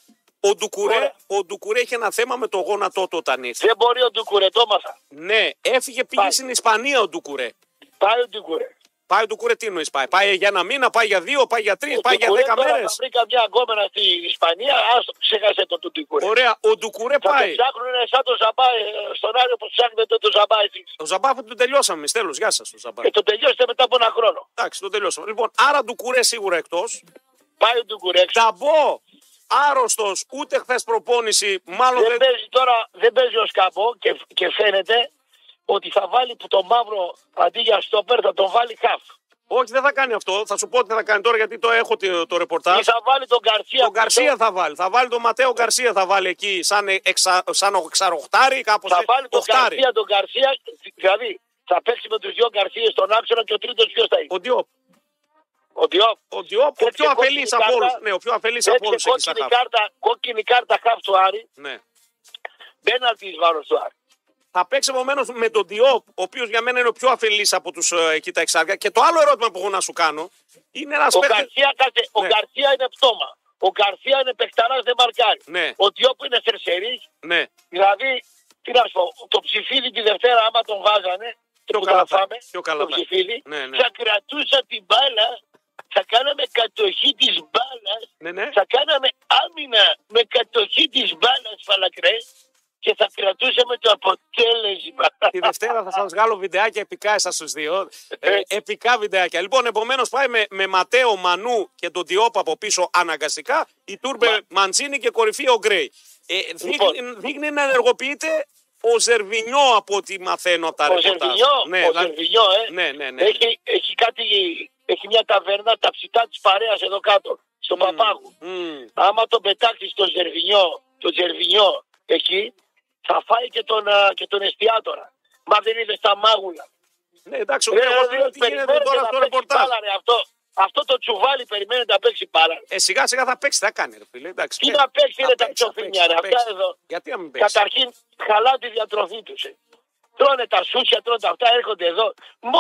Ο Ντουκουρέ έχει ένα θέμα με το γόνατό του όταν ήρθε. Δεν μπορεί ο Ντουκουρέ, το έμαθα. Ναι, έφυγε, πήγε στην Ισπανία ο Ντουκουρέ. Πάει ο Ντουκουρέ. Πάει ο Ντουκουρέ, τι εννοείς πάει. Πάει για ένα μήνα, πάει για 2, πάει για 3, πάει για 10 μέρες. Θα βρει καμιά γκόμενα στην Ισπανία, άστο, ξέχασε το του Ντουκουρέ. Ωραία, ο Ντουκουρέ Θα πάει. το ψάχνουν σαν το Ζαμπά, στον Άριο που ψάχνετε το Ζαμπά εσείς. Το Ζαμπάφο του τελειώσαμε εμείς, τέλος, γεια σας το Ζαμπάφο. Και το τελειώσετε μετά από ένα χρόνο. Εντάξει, το τελειώσαμε. Λοιπόν, άρα Ντουκουρέ σίγουρα εκτός. Πάει ο Ντουκουρέ. Νταμπό, άρρωστος, ούτε χθες προπόνηση, μάλλον Δεν παίζει τώρα, δεν παίζει ο Σκαμπό και φαίνεται ότι θα βάλει που το Μαύρο αντί για στόπερ θα τον βάλει χαφ. Όχι, δεν θα κάνει αυτό. Θα σου πω τι θα κάνει τώρα γιατί το έχω το ρεπορτάζ. Ή θα βάλει τον Γκαρσία. Τον Γκαρσία θα βάλει. Θα βάλει τον Ματέο Γκαρσία θα βάλει εκεί σαν εξαροχτάρι, κάπως. Θα βάλει τον οχτάρι. Γκαρσία, δηλαδή θα παίξει με τους δύο Γκαρσίες στον άξονα και ο τρίτος ποιος θα είναι. Ο Διόπ. Ο Διόπ. Ο πιο Τέτοια αφελής κόκκινη από όλους. κάρτα. Ναι, ο πιο αφελής από όλους έχει στα χαφ. Κόκκινη κάρτα χαφ του Άρη. Ναι. Πέναλτι εις βάρος του Άρη. Θα παίξει επομένως με τον Διόπ, ο οποίος για μένα είναι ο πιο αφελής από τους εκεί τα εξάρια. Και το άλλο ερώτημα που έχω να σου κάνω είναι ένας Ο παίκτης. Γκαρσία, Γκαρσία είναι πτώμα. Ο Γκαρσία είναι παιχταράς, δεν μαρκάρει. Ναι. Ο Διόπ είναι θερσερής. Ναι. Δηλαδή Τι να σου πω, το Ψιφίδι τη Δευτέρα, άμα τον βάζανε, Πιο που καλά θα θα- φάμε, πιο καλά το θα. Ψιφίδι, Ναι. θα κρατούσα την μπάλα, θα κάναμε κατοχή της μπάλας, Ναι. θα κάναμε άμυνα με κατοχή της μπάλας, Φαλακρέ, και θα κρατούσαμε το αποτέλεσμα. Τη Δευτέρα θα σας βγάλω βιντεάκια επικά εσάς τους δύο. Επικά βιντεάκια. Λοιπόν, επομένως πάει με Ματέο, Μανού και τον Διόπα από πίσω αναγκαστικά. Η Τούρμπε, Μαντσίνη και κορυφή ο Γκρέι. Δείχνει να ενεργοποιείται ο Ζερβινιό από ό,τι μαθαίνω από τα Ο ρεπορτάζ. Ζερβινιό, Ναι, ναι. έχει μια ταβέρνα, τα ψητά της παρέας εδώ κάτω, στον Παπάγου. Άμα τον πετάξει τον Ζερβινιό εκεί, θα φάει και τον εστιατόρα. Μα δεν είδε τα μάγουλα. Ναι, εντάξει, εγώ λέω τι γίνεται τώρα στο ρεπορτάζ. Αυτό το τσουβάλι περιμένετε να παίξει μπάλα. Σιγά σιγά θα παίξει, θα κάνει ρε φίλε. Εντάξει, Τι να παίξει, είναι τα παίξει, ψοφίνια. θα παίξει. Αυτά εδώ. Γιατί να μην παίξει. Καταρχήν, χαλά τη διατροφή του. Τρώνε τα σούτσια, τρώνε τα αυτά, έρχονται εδώ.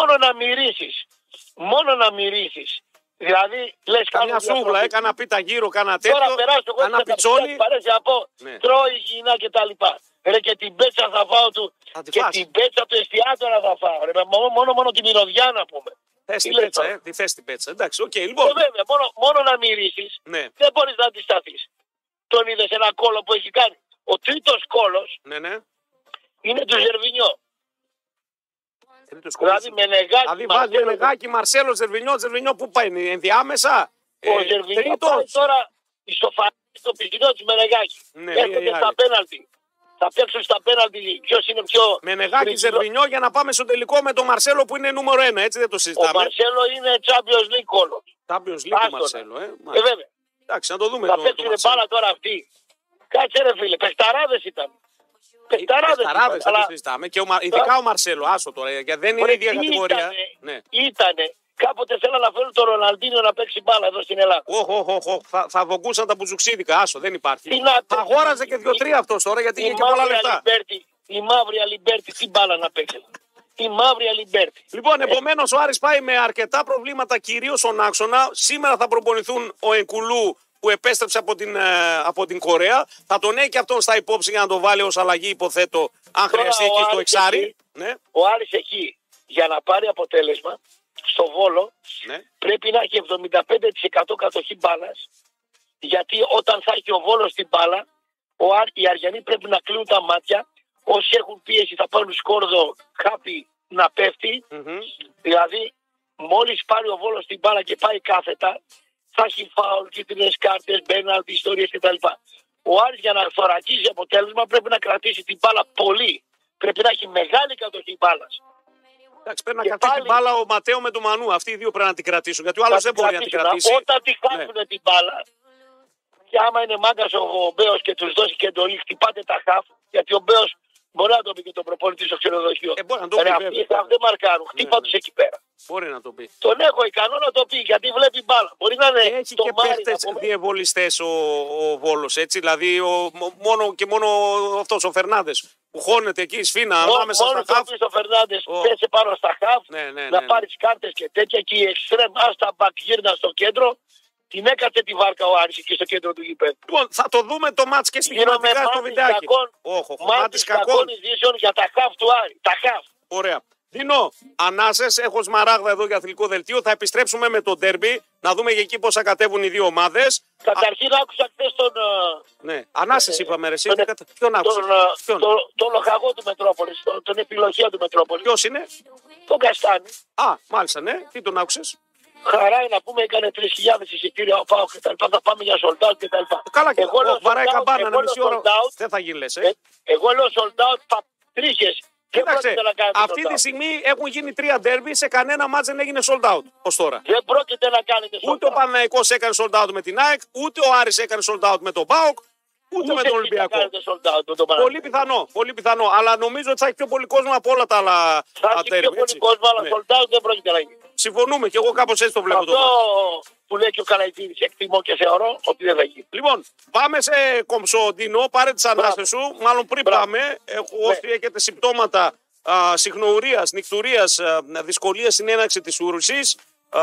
Μόνο να μυρίσεις. Δηλαδή, λες Καμιά σούβλα, έκανα πίτα γύρω, κάνα τέτοιο. Τώρα περάσω εγώ κάνα πιτσόνι. Παρέσει να πω, Ναι. τρώει υγιεινά και τα λοιπά. Ρε και την πέτσα θα φάω του. Θα τη Και φας. την πέτσα του εστιατόρα θα φάω. Ρε, μόνο τη μυρωδιά να πούμε. Θες την Τι λες πέτσα, τώρα? τι θες την πέτσα. Εντάξει, οκ, λοιπόν. Βέβαια, μόνο να μυρίσεις. Ναι, Δεν μπορείς να αντισταθείς. Τον είδες ένα κόλο που έχει κάνει. Ο τρίτος κόλος ναι. είναι του Ζερβινιό. Τρίτος Δηλαδή κόλος. με νεγάκι. Δηλαδή βάζει Μενεγάκη, Μαρσέλο, Ζερβινιό που πάει, είναι ενδιάμεσα. Ο Ζερβινιό πάει Τρίτος. τώρα στο πισινό της Μενεγάκη. Ναι, Έρχονται μία ή στα άλλη. πέναλτι. Θα παίξουν στα πέναλτι ποιος είναι πιο... Μενεγάκη, τριτηλό. Ζερβινιό για να πάμε στο τελικό με τον Μαρσέλο που είναι νούμερο 1, έτσι δεν το Ο συζητάμε. Μαρσέλο είναι Champions League κόλος. Champions League του Μαρσέλο, Βέβαια. Εντάξει, να το δούμε Θα το παίξουν Μαρσέλο. μπάλα τώρα αυτοί. Κάτσε ρε φίλε, παιχταράδες ήταν. Παιχταράδες Παιχταράδες, ήταν. δεν το συζητάμε. Και ειδικά ο Μαρσέλο, άσο τώρα, γιατί δεν είναι η ίδια κατηγορία. Ναι. Ήτανε. Κάποτε θέλαν να φέρουν τον Ροναλντίνιο να παίξει μπάλα εδώ στην Ελλάδα. Θα βογκούσαν τα μπουζουξίδικα, άσο, δεν υπάρχει. Τι να Θα παίξει. αγόραζε και 2-3 αυτό τώρα γιατί είχε και πολλά λεφτά. Η μαύρη Αλιμπέρτη, τι μπάλα να παίξει. Η μαύρη Αλιμπέρτη. Λοιπόν, επομένως ο Άρης πάει με αρκετά προβλήματα κυρίως στον άξονα. Σήμερα θα προπονηθούν ο Ενκουλού που επέστρεψε από την Κορέα. Θα τον έχει και αυτόν στα υπόψη για να το βάλει ως αλλαγή, υποθέτω, αν Τώρα χρειαστεί ο εκεί στο Άρης εξάρι. εκεί, Ναι, Ο Άρης εκεί για να πάρει αποτέλεσμα στο Βόλο ναι. πρέπει να έχει 75% κατοχή μπάλας. Γιατί όταν θα έχει ο Βόλος την μπάλα, οι Αριανοί πρέπει να κλείνουν τα μάτια. Όσοι έχουν πίεση θα πάρουν σκόρδο χάπι να πέφτει. Δηλαδή, μόλις πάρει ο Βόλος την μπάλα και πάει κάθετα, θα έχει φάουλ, κίτρινες κάρτες, μπέναλτι, ιστορίες κτλ. Ο Άρης για να θωρακίζει αποτέλεσμα πρέπει να κρατήσει την μπάλα πολύ. Πρέπει να έχει μεγάλη κατοχή μπάλας. Εντάξει, πρέπει να Και κρατήσει πάλι- την μπάλα ο Ματέο με τον Μανού. Αυτοί οι δύο πρέπει να την κρατήσουν. Γιατί ο άλλο δεν μπορεί να την κρατήσει. Όταν τη χάσουν την μπάλα, και άμα είναι μάγκας ο Μπέος και τους δώσει και εντολή, χτυπάτε τα χαφ, γιατί ο Μπέος μπορεί να το πει και τον προπονητή στο ξενοδοχείο. Μπορεί να το πει, Αυτοί βέβαια. οι χαφ δεν μαρκάρουν, χτύπα τους εκεί πέρα. Μπορεί να το πει. Τον έχω ικανό να το πει, γιατί βλέπει μπάλα. Μπορεί να είναι Έχει το και Μάρι, παίχτες να πούμε. διεμβολιστές ο Βόλος, έτσι. Δηλαδή μόνο αυτός ο Φερνάνδες που χώνεται εκεί σφίνα ανάμεσα στα Μόνο το χαφ. πει ο Φερνάντες, πέσε πάνω στα χαφ, Ναι. να πάρεις κάρτες και τέτοια, και η εξτρέμ άστα μπακ γύρνα στο κέντρο. Την έκατσε τη βάρκα ο Άρης εκεί στο κέντρο του γηπέδου. Λοιπόν, θα το δούμε το μάτς και στοιχηματικά στο βιντεάκι. Μάτις κακών ειδήσεων για τα χαφ του Άρη. Τα χαφ. Ωραία. Δίνω ανάσες, έχω σμαράγδα εδώ για αθλητικό δελτίο. Θα επιστρέψουμε με το ντέρμπι, να δούμε και εκεί πώς θα κατέβουν οι δύο ομάδες. Καταρχήν άκουσα χθες τον... Ναι, ανάσες είπαμε ρε εσύ. τον- Ποιον άκουσες? Ποιον? τον λοχαγό του Μετρόπολης, τον επιλογία του Μετρόπολης. Ποιος είναι? Τον Καστάνη. Α, μάλιστα, ναι. Τι τον άκουσες? Χαρά είναι να πούμε, έκανε 3.000 εισιτήρια ο Πάο και τα λοιπά. Θα πάμε για sold out και τα λοιπά. Καλά και Εγώ λέω βαράει sold out, καμπάνα εγώ ένα λέω μισή ώρα. sold out. Δεν θα γίνει λες, Εγώ λέω sold out πατρίχες. Δεν Κοίταξε, πρόκειται να κάνετε αυτή sold τη out. στιγμή έχουν γίνει 3 ντέρμπι, σε κανένα μάτς δεν έγινε sold out ως τώρα. Δεν πρόκειται να κάνετε sold out. Ούτε ο Παναθηναϊκός έκανε sold out με την ΑΕΚ, ούτε ο Άρης έκανε sold out με τον ΠΑΟΚ, ούτε με τον εσείς Ολυμπιακό. θα κάνετε sold out με τον Πολύ Παναθηναϊκό. πιθανό. Αλλά νομίζω ότι θα έχει πιο πολύ κόσμο από όλα τα άλλα Θα έχει πιο ντέρμπι. πολύ κόσμο, αλλά Ναι. sold out δεν πρόκειται να γίνει. Συμφωνούμε και εγώ κάπως έτσι το βλέπω το Αυτό μάτς. που λέει και ο Καλαϊτίδης, εκτιμώ και θεωρώ ότι δεν θα γίνει. Λοιπόν, πάμε σε κομψοντινό, πάρε τις ανάσες σου. Μάλλον πριν Μπράβο. πάμε, όσοι έχετε συμπτώματα συχνουρίας, νυχτουρίας, δυσκολίας στην έναρξη της ούρουσης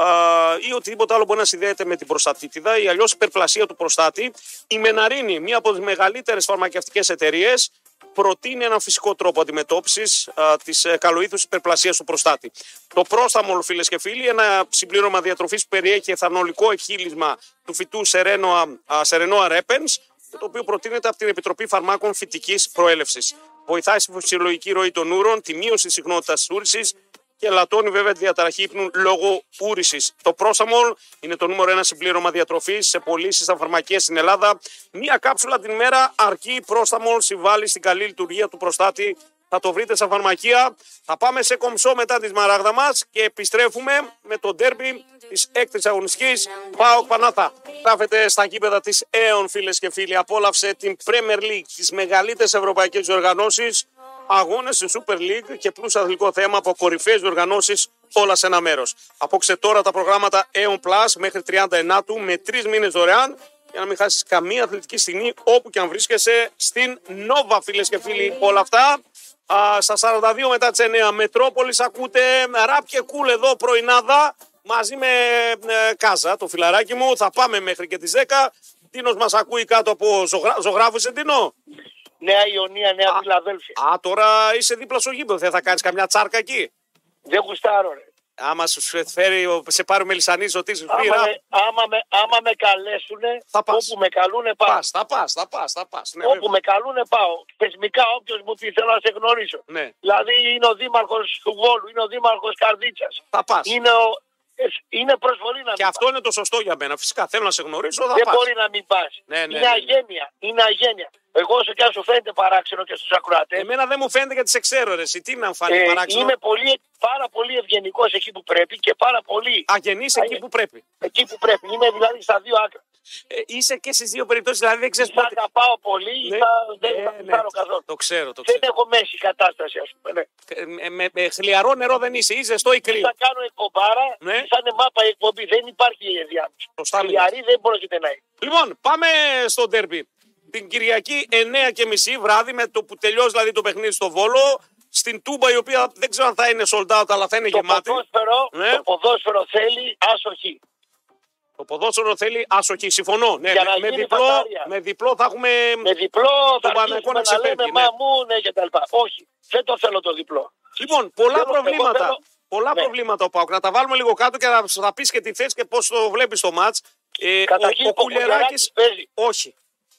ή οτιδήποτε άλλο μπορεί να συνδέεται με την προστατήτιδα ή αλλιώς υπερπλασία του προστάτη, η Μεναρίνη, μία από τις μεγαλύτερες φαρμακευτικές εταιρείες, προτείνει έναν φυσικό τρόπο αντιμετώπισης της καλοήθους υπερπλασίας του προστάτη. Το πρόσταμολ, φίλες και φίλοι, ένα συμπλήρωμα διατροφής που περιέχει εθανολικό εκχύλισμα του φυτού Serenoa repens, το οποίο προτείνεται από την Επιτροπή Φαρμάκων Φυτικής Προέλευσης. Βοηθάει στη φυσιολογική ροή των ούρων, τη μείωση της συχνότητας της ούρησης και ελαττώνει βέβαια τη διαταραχή ύπνου λόγω ούρησης. Το Πρόσαμολ είναι το νούμερο 1 συμπλήρωμα διατροφής σε πωλήσεις στα φαρμακεία στην Ελλάδα. Μία κάψουλα την μέρα αρκεί. Πρόσαμολ συμβάλλει στην καλή λειτουργία του προστάτη. Θα το βρείτε στα φαρμακεία. Θα πάμε σε κομψό μετά τη σμαράγδα μας και επιστρέφουμε με το ντέρμπι της έκτης αγωνιστικής ΠΑΟΚ Πανάθα. Γράφετε στα γήπεδα της ΕΟΝ, φίλες και φίλοι. Απόλαυσε την Premier League, τις μεγαλύτερες ευρωπαϊκές διοργανώσεις, αγώνες στη Super League και πλούσιο αθλητικό θέμα από κορυφαίες διοργανώσεις, όλα σε ένα μέρος. Απόξε τώρα τα προγράμματα Aeon Plus μέχρι 39 του με 3 μήνες δωρεάν για να μην χάσεις καμία αθλητική στιγμή όπου και αν βρίσκεσαι στην Nova, φίλες και φίλοι. Όλα αυτά στα 42 μετά τις 9. Μετρόπολης ακούτε, ραπ και κούλ εδώ πρωινάδα μαζί με Κάζα, το φιλαράκι μου. Θα πάμε μέχρι και τις 10. Τίνος μας ακούει κάτω από ζωγράφου, είσαι Τίνο? Νέα Ιωνία, Νέα Φιλαδέλφια. Τώρα είσαι δίπλα στο γήπεδο. Δεν θα κάνεις καμιά τσάρκα εκεί? Δεν γουστάρω, ρε. Άμα σου φέρει, σε πάρει ο Μελισσανής, ο Τίσης πήρα. Άμα με καλέσουνε, όπου με καλούνε πάω. Θα πας. Ναι, όπου με καλούνε πάω. Θεσμικά όποιος μου πει θέλω να σε γνωρίσω. Ναι. Δηλαδή είναι ο δήμαρχος του Βόλου, είναι ο δήμαρχος Καρδίτσας. Θα πας. Είναι προσβολή να και μην αυτό πας. είναι το σωστό για μένα. Φυσικά θέλω να σε γνωρίσω, θα Δεν πας. μπορεί να μην πας. Ναι. Είναι αγένεια. Είναι αγένεια. Εγώ όσο και αν σου φαίνεται παράξενο και στους ακροατές. Εμένα δεν μου φαίνεται γιατί σε ξέρω, ρε. Τι να φάνει παράξενο? Είμαι πάρα πολύ ευγενικός εκεί που πρέπει και πάρα πολύ. Αγενής εκεί που πρέπει. Εκεί που πρέπει. Είμαι δηλαδή στα δύο άκρα. Είσαι και στις δύο περιπτώσεις, δηλαδή δεν ξέρεις Θα πότε. αγαπάω πολύ, Ναι. δεν θα πάρω καθόλου. Το ξέρω. Δεν έχω μέση κατάσταση, ας πούμε. Ναι. Με χλιαρό νερό δεν είσαι, είσαι στο ή κρύο. Θα κάνω εκπομπάρα, Ναι. θα είναι μάπα η εκπομπή. Δεν υπάρχει η ενδιάμεση. Σωστά λέγεις. Χλιαρή δεν πρόκειται να είναι. Λοιπόν, πάμε στο ντέρμπι. Την Κυριακή 9:30 βράδυ, με το που τελειώσει δηλαδή το παιχνίδι στο Βόλο, στην Τούμπα, η οποία δεν ξέρω αν θα είναι sold out, αλλά θα είναι γεμάτη. Ναι. Το ποδόσφαιρο θέλει άσοχη. Το ποδόσφαιρο θέλει άσοχη, συμφωνώ. Ναι, Για να γίνει φαντάρια. με διπλό θα έχουμε. Με διπλό θα Παναθηναϊκό να αρχίσουμε να λέμε ξεφεύγει, ναι. μα μου, ναι και τα λοιπά. Όχι, δεν το θέλω το διπλό. Λοιπόν, πολλά Εγώ προβλήματα. θέλω- Πολλά Ναι. προβλήματα ο Πάουκ. Να τα βάλουμε λίγο κάτω και θα πει και τι θες και πώς το βλέπεις το μάτς. Καταρχήν ο ο Κουλιεράκης παίζει. όχι.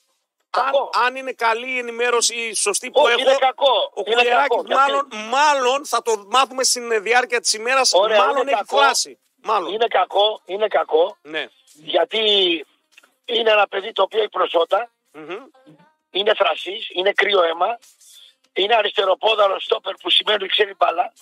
Κακό. Αν είναι καλή η ενημέρωση, η σωστή που Όχι, έχω, είναι κακό. ο Είναι Κουλιεράκης κακό, μάλλον θα το μάθουμε στην διάρκεια της ημέρας, Ωραία, μάλλον είναι έχει κακό. φλάσει. Μάλλον. Είναι κακό Ναι. γιατί είναι ένα παιδί το οποίο έχει προσώτα, Μμμ. είναι θρασής, είναι κρύο αίμα, είναι αριστεροπόδαρο στόπερ που σημαίνει ότι ξέρει μπάλα.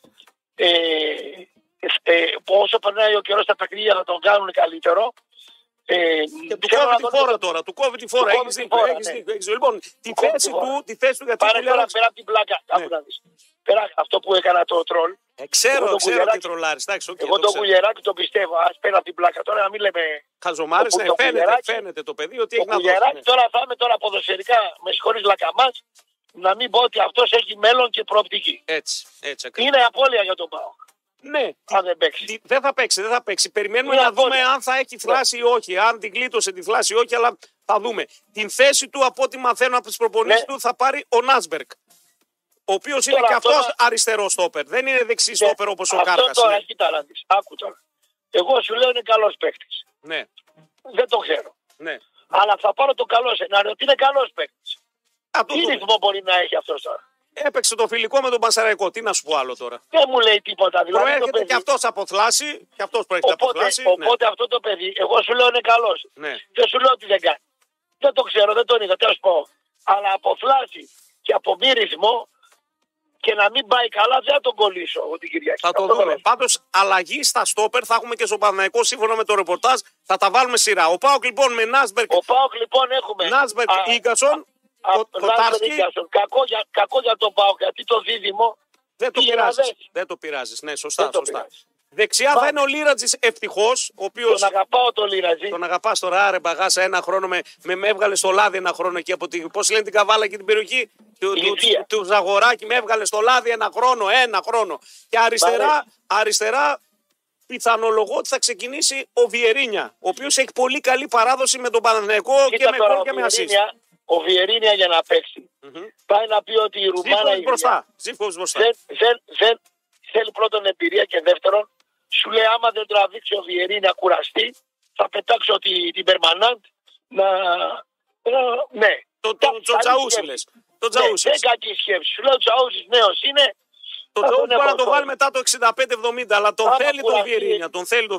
Όσο περνάει ο καιρός τα παιχνίδια θα τον κάνουν καλύτερο. Και του κόβει τη φόρα τώρα. Του κόβει τη φόρα. Του Έχεις κόβει τη δίκιο. φόρα, Έχεις ναι. δίκιο, έχεις δίκιο. Λοιπόν, τη κόβει θέση τη φόρα. του, γιατί Πάρε τώρα Κουλιεράκης- πέρα από την πλάκα. Ναι. Άκου να δεις. Πέρα αυτό που έκανα το τρόλ. Εγώ Ξέρω τον τι Κουλιεράκη- τρολάρεις. Εντάξει, οκ, Εγώ το τον ξέρω. Κουλιεράκη τον πιστεύω. Ας πέρα από την πλάκα. Τώρα να μην λέμε. Χαζομάρες, Το ναι, Κουλιεράκη- φαίνεται το παιδί ότι Το έχει να δώσει. Κουλιεράκη Ναι. τώρα θα είμαι τώρα ποδοσφαιρικά με συγχωρείς Λακαμάς. Να μην πω ότι αυτός έχει μέλλον και προοπτική. Έτσι ακριβώς. Είναι απώλεια για τον ΠΑΟΚ. Ναι, Αν δεν παίξει. δεν θα παίξει. Περιμένουμε Είναι να δούμε απώλεια. αν θα έχει θλάσει ή όχι. Αν την κλείτωσε τη θλάση ή όχι, αλλά θα δούμε. Την θέση του, από ό,τι μαθαίνω από τις προπονήσεις Ναι. του, θα πάρει ο Νάσμπερκ. Ο οποίος είναι Τώρα, και αυτός τώρα- αριστερό στόπερ. Δεν είναι δεξί στόπερ όπως ο Αυτό Κάρκας. τώρα, Ναι. κοίτα να δεις. Άκου τώρα. Εγώ σου λέω είναι καλός παίκτης. Ναι, Δεν το ξέρω. ναι. Αλλά θα πάρω το καλό σενάριο ότι είναι καλός παίκτης. Αυτό Τι το ρυθμό μπορεί να έχει αυτός τώρα. έπαιξε το φιλικό με τον Πασαραϊκό. Τι να σου πω άλλο τώρα. Δεν μου λέει τίποτα. Δηλαδή, το Προέρχεται παιδί. και αυτός από θλάση. Και αυτός προέρχεται από Οπότε, θλάση. οπότε αυτό το παιδί, εγώ σου λέω είναι καλός. Ναι. Δεν σου λέω ότι δεν κάνει. Δεν το ξέρω, δεν τον είδα, τέλος πω. Αλλά από φλάση και από μη ρυθμό και να μην πάει καλά δεν θα τον κολλήσω εγώ την Κυριακή. Θα το Αυτό δούμε. θέλω. Πάντως αλλαγή στα στόπερ θα έχουμε και στο Παναθηναϊκό σύμφωνα με το ρεπορτάζ. Θα τα βάλουμε σειρά. Ο Πάοκ λοιπόν με Νάσμπερκ, Ο Πάοκ λοιπόν έχουμε. Νάσμπερκ Ίγκασον, Νάσμπερκ Κοτάρσκι. Ίγκασον. Κακό για τον Πάοκ γιατί το δίδυμο. Δεν το πήγε να πειράζει. δέσει. Δεν το πειράζει. Ναι, σωστά. Δεν το σωστά. πειράζει. Δεξιά θα Πάμε. είναι ο Λίρατζης ευτυχώς, ο οποίος Τον αγαπάω τον Λίρατζη. τον αγαπάς τώρα, άρε μπαγάσα ένα χρόνο με έβγαλε στο λάδι ένα χρόνο εκεί από την. Πώς λένε την καβάλα και την περιοχή του Ζαγοράκη, με έβγαλε στο λάδι ένα χρόνο. Και αριστερά πιθανολογώ ότι θα ξεκινήσει ο Βιερίνια, ο οποίος έχει πολύ καλή παράδοση με τον Παναθηναϊκό και με γκολ και με ασίστ. ο Βιερίνια για να παίξει. Πάει να πει ότι η Ρουμάνα δεν θέλει πρώτον εμπειρία και δεύτερον σου λέει άμα δεν τραβήξει ο Βιερίνια κουραστεί θα πετάξω την Περμανάντ ναι. Το Τζαούσι λες. Δεν κακή σκέψη. Σου λέω ο Τζαούσι νέος είναι. Το Τζαούσι μπορεί να το βάλει μετά το 65-70 αλλά τον θέλει τον Βιερίνια.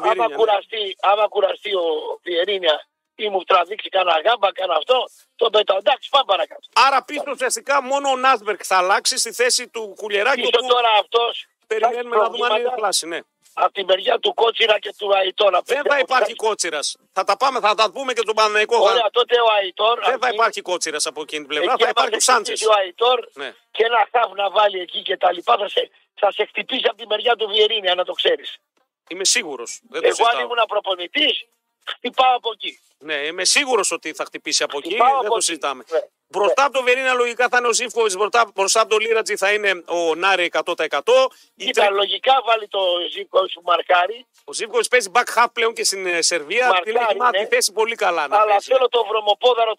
Άμα κουραστεί ο Βιερίνια ή μου τραβήξει κανένα γάμπα, κανένα αυτό, τον πετάω. Εντάξει, πάμε παρακάτω. Άρα πίσω ουσιαστικά μόνο ο Νάσμπερκ θα αλλάξει στη θέση του Κουλιεράκη. Πίσω τώρα αυτός. Περιμένουμε να δούμε αν είναι κλάση, ναι. Από τη μεριά του Κότσιρα και του Αϊτόρ. Δεν θα υπάρχει Κότσιρας. Θα τα πούμε και τον Παναθηναϊκό. Ωραία, τότε ο Αϊτόρ. Δεν θα υπάρχει Κότσιρας από εκείνη την πλευρά. Θα υπάρχει ο Σάντσες. Ο Αϊτόρ και ένα χαβ να βάλει εκεί και τα λοιπά θα σε χτυπήσει από τη μεριά του Βιερίνια, να το ξέρεις. Είμαι σίγουρος. Εγώ αν ήμουν προπονητής, χτυπάω από εκεί. Ναι, είμαι σίγουρος ότι θα χτυπήσει από εκεί. Δεν το συζητάμε. Ναι. Μπροστά από το Βιερίνια λογικά θα είναι ο Ζίβκοβιτς, μπροστά από το Λίρατζι θα είναι ο Νάρη 100%. Λογικά βάλει το Ζίβκοβιτς που μαρκάρει. Ο Ζίβκοβιτς παίζει back half πλέον και στην Σερβία. Την έχει μάθει τη θέση πολύ καλά. Αλλά θέλω το βρωμοπόδαρο,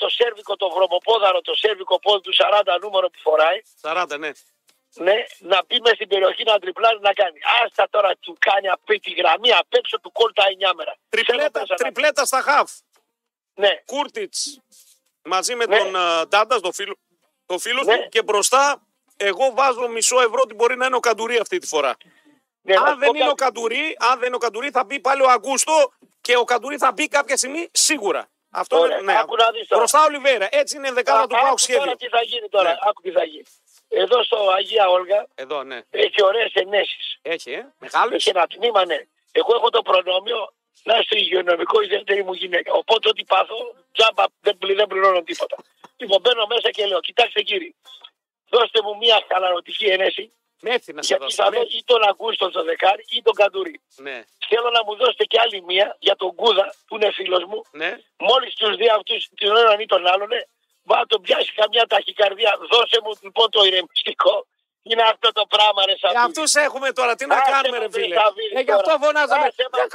το σέρβικο πόδι του 40 νούμερο που φοράει. 40, ναι. Ναι, να πει μες στην περιοχή να τριπλάρει να κάνει. Άστα τώρα του κάνει απ' τη γραμμή απ' έξω του κόλτα 9 μέρα. Τριπλέτα στα half. Ναι. Κούρτιτς μαζί με τον Ντάντας, το φίλο του και μπροστά εγώ βάζω μισό ευρώ ότι μπορεί να είναι ο Καντουρί αυτή τη φορά. Ναι, αν δεν είναι ο Καντουρί θα μπει πάλι ο Αγκούστο και ο Καντουρί θα μπει κάποια στιγμή σίγουρα. Αυτό ωραία, είναι, ναι. Μπροστά ο Ολιβέρα. Έτσι είναι η δεκάδα του Πάου σχέδιο. Τώρα τι θα γίνει τώρα. Ναι. Άκου τι θα γίνει. Εδώ στο Αγία Όλγα ναι. έχει ωραίες ενέσεις. Έχει, μεγάλες. Έχει ένα τμήμα, ναι. Εγώ έχω το προνόμιο να είμαι στο υγειονομικό η δεύτερη μου γυναίκα. Οπότε ό,τι πάθω, τζάμπα δεν πληρώνω τίποτα. Λοιπόν, μπαίνω μέσα και λέω: κοιτάξτε κύριοι, δώστε μου μια χαλαρωτική ενέση. Μέθη να σε γιατί θα δω ή τον Αγκούστο στο δεκάρι ή τον Καντουρί. Ναι. Θέλω να μου δώσετε και άλλη μία για τον Κούδα που είναι φίλος μου. Ναι. Μόλις τους δει αυτούς τον έναν ή τον άλλον, να τον πιάσει καμιά ταχυκαρδία. Δώσε μου λοιπόν το ηρεμιστικό. Είναι αυτό το πράγμα, ρε Σαββίδη. Για αυτούς έχουμε τώρα, τι να κάνουμε, ρε φίλε. Γι' αυτό φωνάζαμε.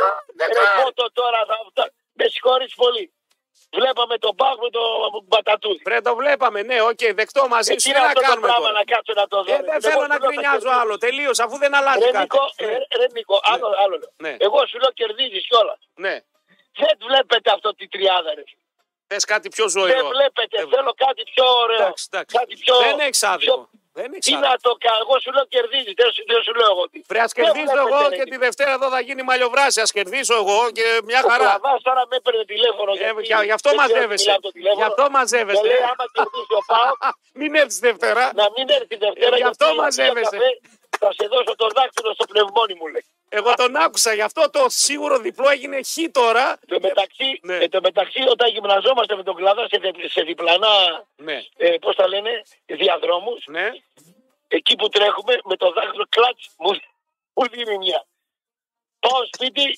Ρε τώρα, με συγχωρείς πολύ. Βλέπαμε τον Πάκ με τον Μπατατούδη. Το βλέπαμε, ναι, δεκτό μαζί σου. Τι να κάνουμε τώρα. Να κάτσω να το δω. Δεν θέλω να γκρινιάζω άλλο. Τελείως, αφού δεν αλλάζει κάτι. Ρε Νίκο, άλλο. Εγώ σου λέω κερδίζεις κιόλας. Ναι. Δεν βλέπετε αυτό τη τριάδα, ρε. Θες κάτι πιο ζωηρό. Δεν βλέπετε, θέλω κάτι πιο ωραίο. Κάτι πιο... Δεν έχεις άδικο. Τι να το κάνω, εγώ σου λέω κερδίζει, δεν σου λέω εγώ τι. Πρέπει να κερδίσω εγώ και τη Δευτέρα εδώ θα γίνει μαλλιοβράση. Α κερδίσω εγώ και μια χαρά. Τραβάς τώρα με έπαιρνε τηλέφωνο. Γι' αυτό μαζεύεσαι. Γι' αυτό μαζεύεσαι. Λέει άμα κερδίσει ο ΠΑΟΚ. Μην έρθει Δευτέρα. Να μην έρθει Δευτέρα. Γι' αυτό μαζεύεσαι. Θα σε δώσω το δάκτυλο στο πνευμόνι μου, λέει. Εγώ τον άκουσα, γι' αυτό το σίγουρο διπλό έγινε χ τώρα. Εν τω μεταξύ, όταν γυμναζόμαστε με τον Κλαδά σε διπλανά, πώς τα λένε, διαδρόμους, εκεί που τρέχουμε με το δάχτυλο κλατς μου δίνει μια. Πάω σπίτι.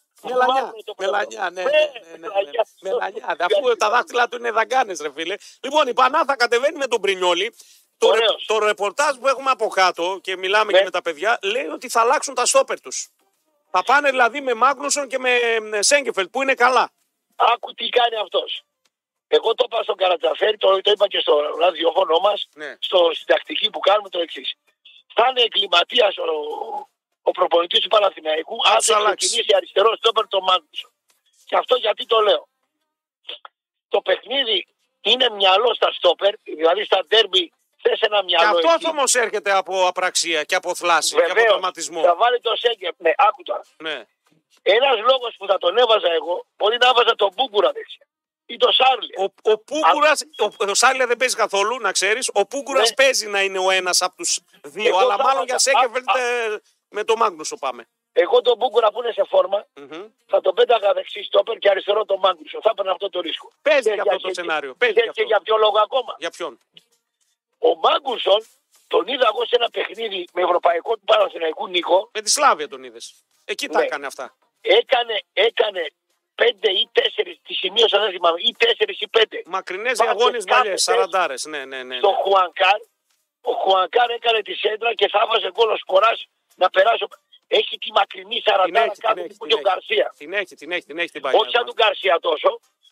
Μελανιά, ναι. Μελανιά. Αφού τα δάχτυλα του είναι δαγκάνες, ρε φίλε. Λοιπόν, η Πανάθα κατεβαίνει με τον Πρινιόλι. Το ρεπορτάζ που έχουμε από κάτω και μιλάμε και με τα παιδιά λέει ότι θα αλλάξουν τα στόπερ τους. Θα πάνε δηλαδή με Μάγνουσον και με Σέγκεφελτ που είναι καλά. Άκου τι κάνει αυτός. Εγώ το είπα στον Καρατζαφέρη, το είπα και στο ραδιοφώνο μας, στην τακτική που κάνουμε το εξής. Θα είναι εγκληματίας ο προπονητής του Παναθηναϊκού αν δεν ξεκινήσει αριστερό στόπερ το Μάγνουσον. Και αυτό γιατί το λέω. Το παιχνίδι είναι μυαλό στα στόπερ, δηλαδή στα ντέρμπι. Και αυτό όμως έρχεται από απραξία και από θλάση και από τραυματισμό. Θα βάλει το Σέγκεφ. Ναι, άκου τώρα. Ναι. Ένας λόγος που θα τον έβαζα εγώ, μπορεί να βάζα τον Πούγκουρα δεξιά. Ή τον Σάρλια. Ο Πούγκουρας, ο Σάρλια δεν παίζει καθόλου, να ξέρεις. Ο Πούγκουρας παίζει να είναι ο ένας από τους δύο, αλλά μάλλον για Σέγκεφελτ με τον Μάγνουσο πάμε. Εγώ τον Πούγκουρα που είναι σε φόρμα, θα τον πέταγα δεξί στόπερ και αριστερό τον Μάγνουσο. Θα έπαιρνα αυτό το ρίσκο. Παίζει για αυτό το σενάριο. Και για ποιο λόγο ακόμα. Για ποιον. Ο Μάγκουσον τον είδα εγώ σε ένα παιχνίδι με ευρωπαϊκό του Παναθηναϊκού, Νίκο. Με τη Σλάβια τον είδες. Εκεί τα έκανε αυτά. Έκανε 5 ή 4, τη σημείωσα δεν θυμάμαι, ή 4 ή 5. Μακρινές διαγώνες μαλλιές, 40. Ναι. Στο Χουανκάρ. Ο Χουανκάρ έκανε τη σέντρα και θα βάζε γκολ ο Σκοράς να περάσει. Έχει τη μακρινή 40 κάτω που και ο Γκαρσία. Την έχει την παλιά. Όχι σαν τον Γκαρσία τόσο.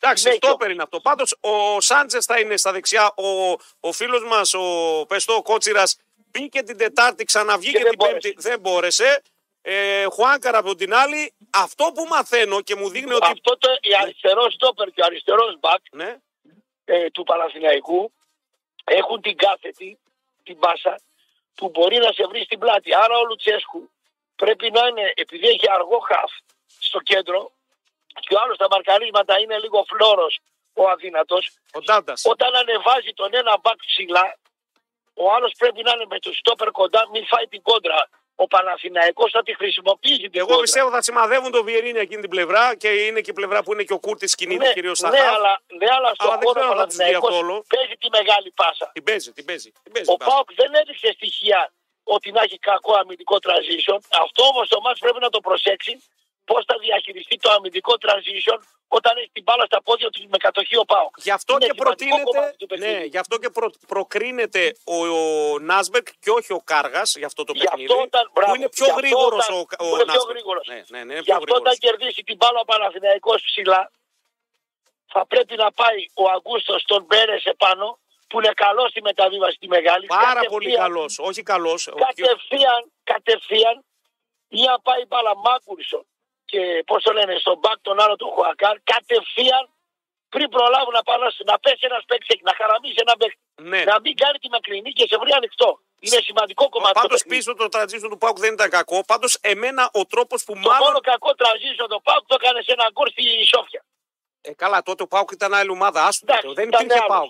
Εντάξει, στόπερ είναι αυτό. Πάντως ο Σάντζες θα είναι στα δεξιά. Ο φίλος μας, ο Κότσιρας, μπήκε την Τετάρτη, ξαναβγήκε την Πέμπτη. Δεν μπόρεσε. Χουάνκαρα από την άλλη. Αυτό που μαθαίνω και μου δείχνει ότι. Αυτό η αριστερό στόπερ και ο αριστερός μπακ του Παναθηναϊκού έχουν την κάθετη, την πάσα, που μπορεί να σε βρει στην πλάτη. Άρα ο Λουτσέσκου πρέπει να είναι, επειδή έχει αργό χαφ στο κέντρο και ο άλλος στα μαρκαρίσματα είναι λίγο φλόρος, ο αδύνατος, όταν ανεβάζει τον ένα μπακ ψηλά, ο άλλος πρέπει να είναι με το στόπερ κοντά, μην φάει την κόντρα. Ο Παναθηναϊκός θα τη χρησιμοποιήσει την κόντρα. Εγώ πιστεύω θα σημαδεύουν τον Βιερίνια εκείνη την πλευρά και είναι και η πλευρά που είναι και ο Κούρτης κινείται κυρίως στα χαφ. Αλλά στον χώρο ο Παναθηναϊκός παίζει τη μεγάλη πάσα. Την παίζει. Ο ΠΑΟΚ δεν έδειξε στοιχεία ότι να έχει κακό αμυντικό transition. Αυτό όμως το μάτς πρέπει να το προσέξει πώς θα διαχειριστεί το αμυντικό transition όταν έχει την μπάλα στα πόδια του με κατοχή ο ΠΑΟΚ. Γι' αυτό και προτείνεται, γι' αυτό και προκρίνεται ο Νάσμπερκ και όχι ο Κάργας για αυτό το παιχνίδι. Που είναι πιο γρήγορος ο Νάσμπερκ. Γι' αυτό όταν κερδίσει την μπάλα ο Παναθηναϊκός ψηλά, θα πρέπει να πάει ο Αγκούστος στον Πέρες επάνω, που είναι καλός στη μεταβίβαση τη μεγάλη. Πάρα πολύ καλός, όχι καλός. Κατευθείαν ή να πάει μπάλα Μάκουρσον και πώς το λένε στον μπακ τον άλλο του Χουακάρ, κατευθείαν πριν προλάβουν να πέσει ένας παίκτης, να χαραμίσει ένα παίκτη. Ναι. Να μην κάνει τη μακρινή και σε βρει ανοιχτό. Είναι σημαντικό κομμάτι. Πάντως πίσω το transition του ΠΑΟΚ δεν ήταν κακό. Πάντως εμένα ο τρόπος που το μόνο κακό transition του ΠΑΟΚ το έκανε σε ένα γκολ στη Σόφια. Καλά, τότε ο ΠΑΟΚ ήταν άλλη ομάδα. Δεν υπήρχε ΠΑΟΚ.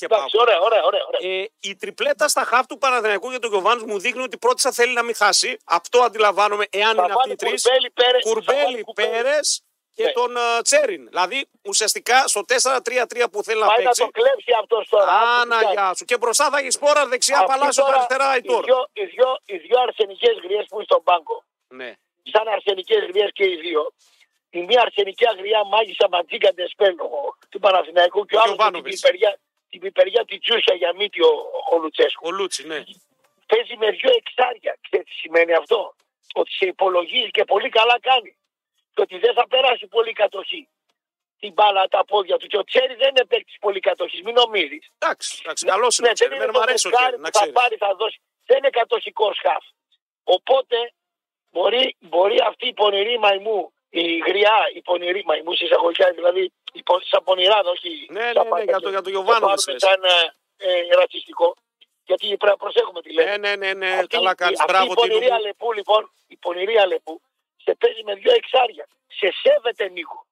Ωραία. Η τριπλέτα στα χαφ του Παναθηναϊκού για τον Γιωβάνος μου δείχνει ότι πρώτη θα θέλει να μην χάσει. Αυτό αντιλαμβάνομαι εάν είναι αυτοί οι τρεις. Κουρμπέλη, Πέρες και τον Τσέριν. Δηλαδή ουσιαστικά στο 4-3-3 που θέλει να παίξει. Να το κλέψει αυτό τώρα. Άναγια σου. Και μπροστά θα έχει Σπόρα, δεξιά Παλάσιο, αριστερά η τώρα. Οι δυο αρσενικές γριές που είναι στον πάγκο. Ναι. Σαν αρσενικές γριές και οι δύο. Η μία αρσενική αγριά μάγισσα Ματζίκα Ντεσπέλο του Παναθηναϊκού και ο άλλος την πιπεριά τη Τζούσια για μύτη ο Λουτσέσκου. Ο Λούτσι, ναι. Παίζει με δυο εξάρια. Ξέρετε τι σημαίνει αυτό? Ότι σε υπολογίζει και πολύ καλά κάνει. Και ότι δεν θα περάσει πολύ κατοχή την μπάλα τα πόδια του. Και ο Τσέρι δεν είναι παίκτης πολύ κατοχής, μην νομίζεις. Εντάξει, καλός είναι. Δεν μου αρέσει ο Τσέρι. Θα πάρει, θα δώσει. Δεν είναι κατοχικός χαφ. Οπότε μπορεί αυτή η πονηρή μαϊμού, η γριά, η πονηρή μαϊμού σε εισαγωγικά, δηλαδή σαν πονηράδα, όχι. Ναι, για το Γιωβάνο. Σαν ρατσιστικό. Γιατί πρέπει να προσέχουμε τι λέμε. Ναι, καλά κάνεις. Αυτή η πονηρή Αλεπού, λοιπόν, η πονηρή Αλεπού, σε παίζει με δυο εξάρια. Σε σέβεται, Νίκο.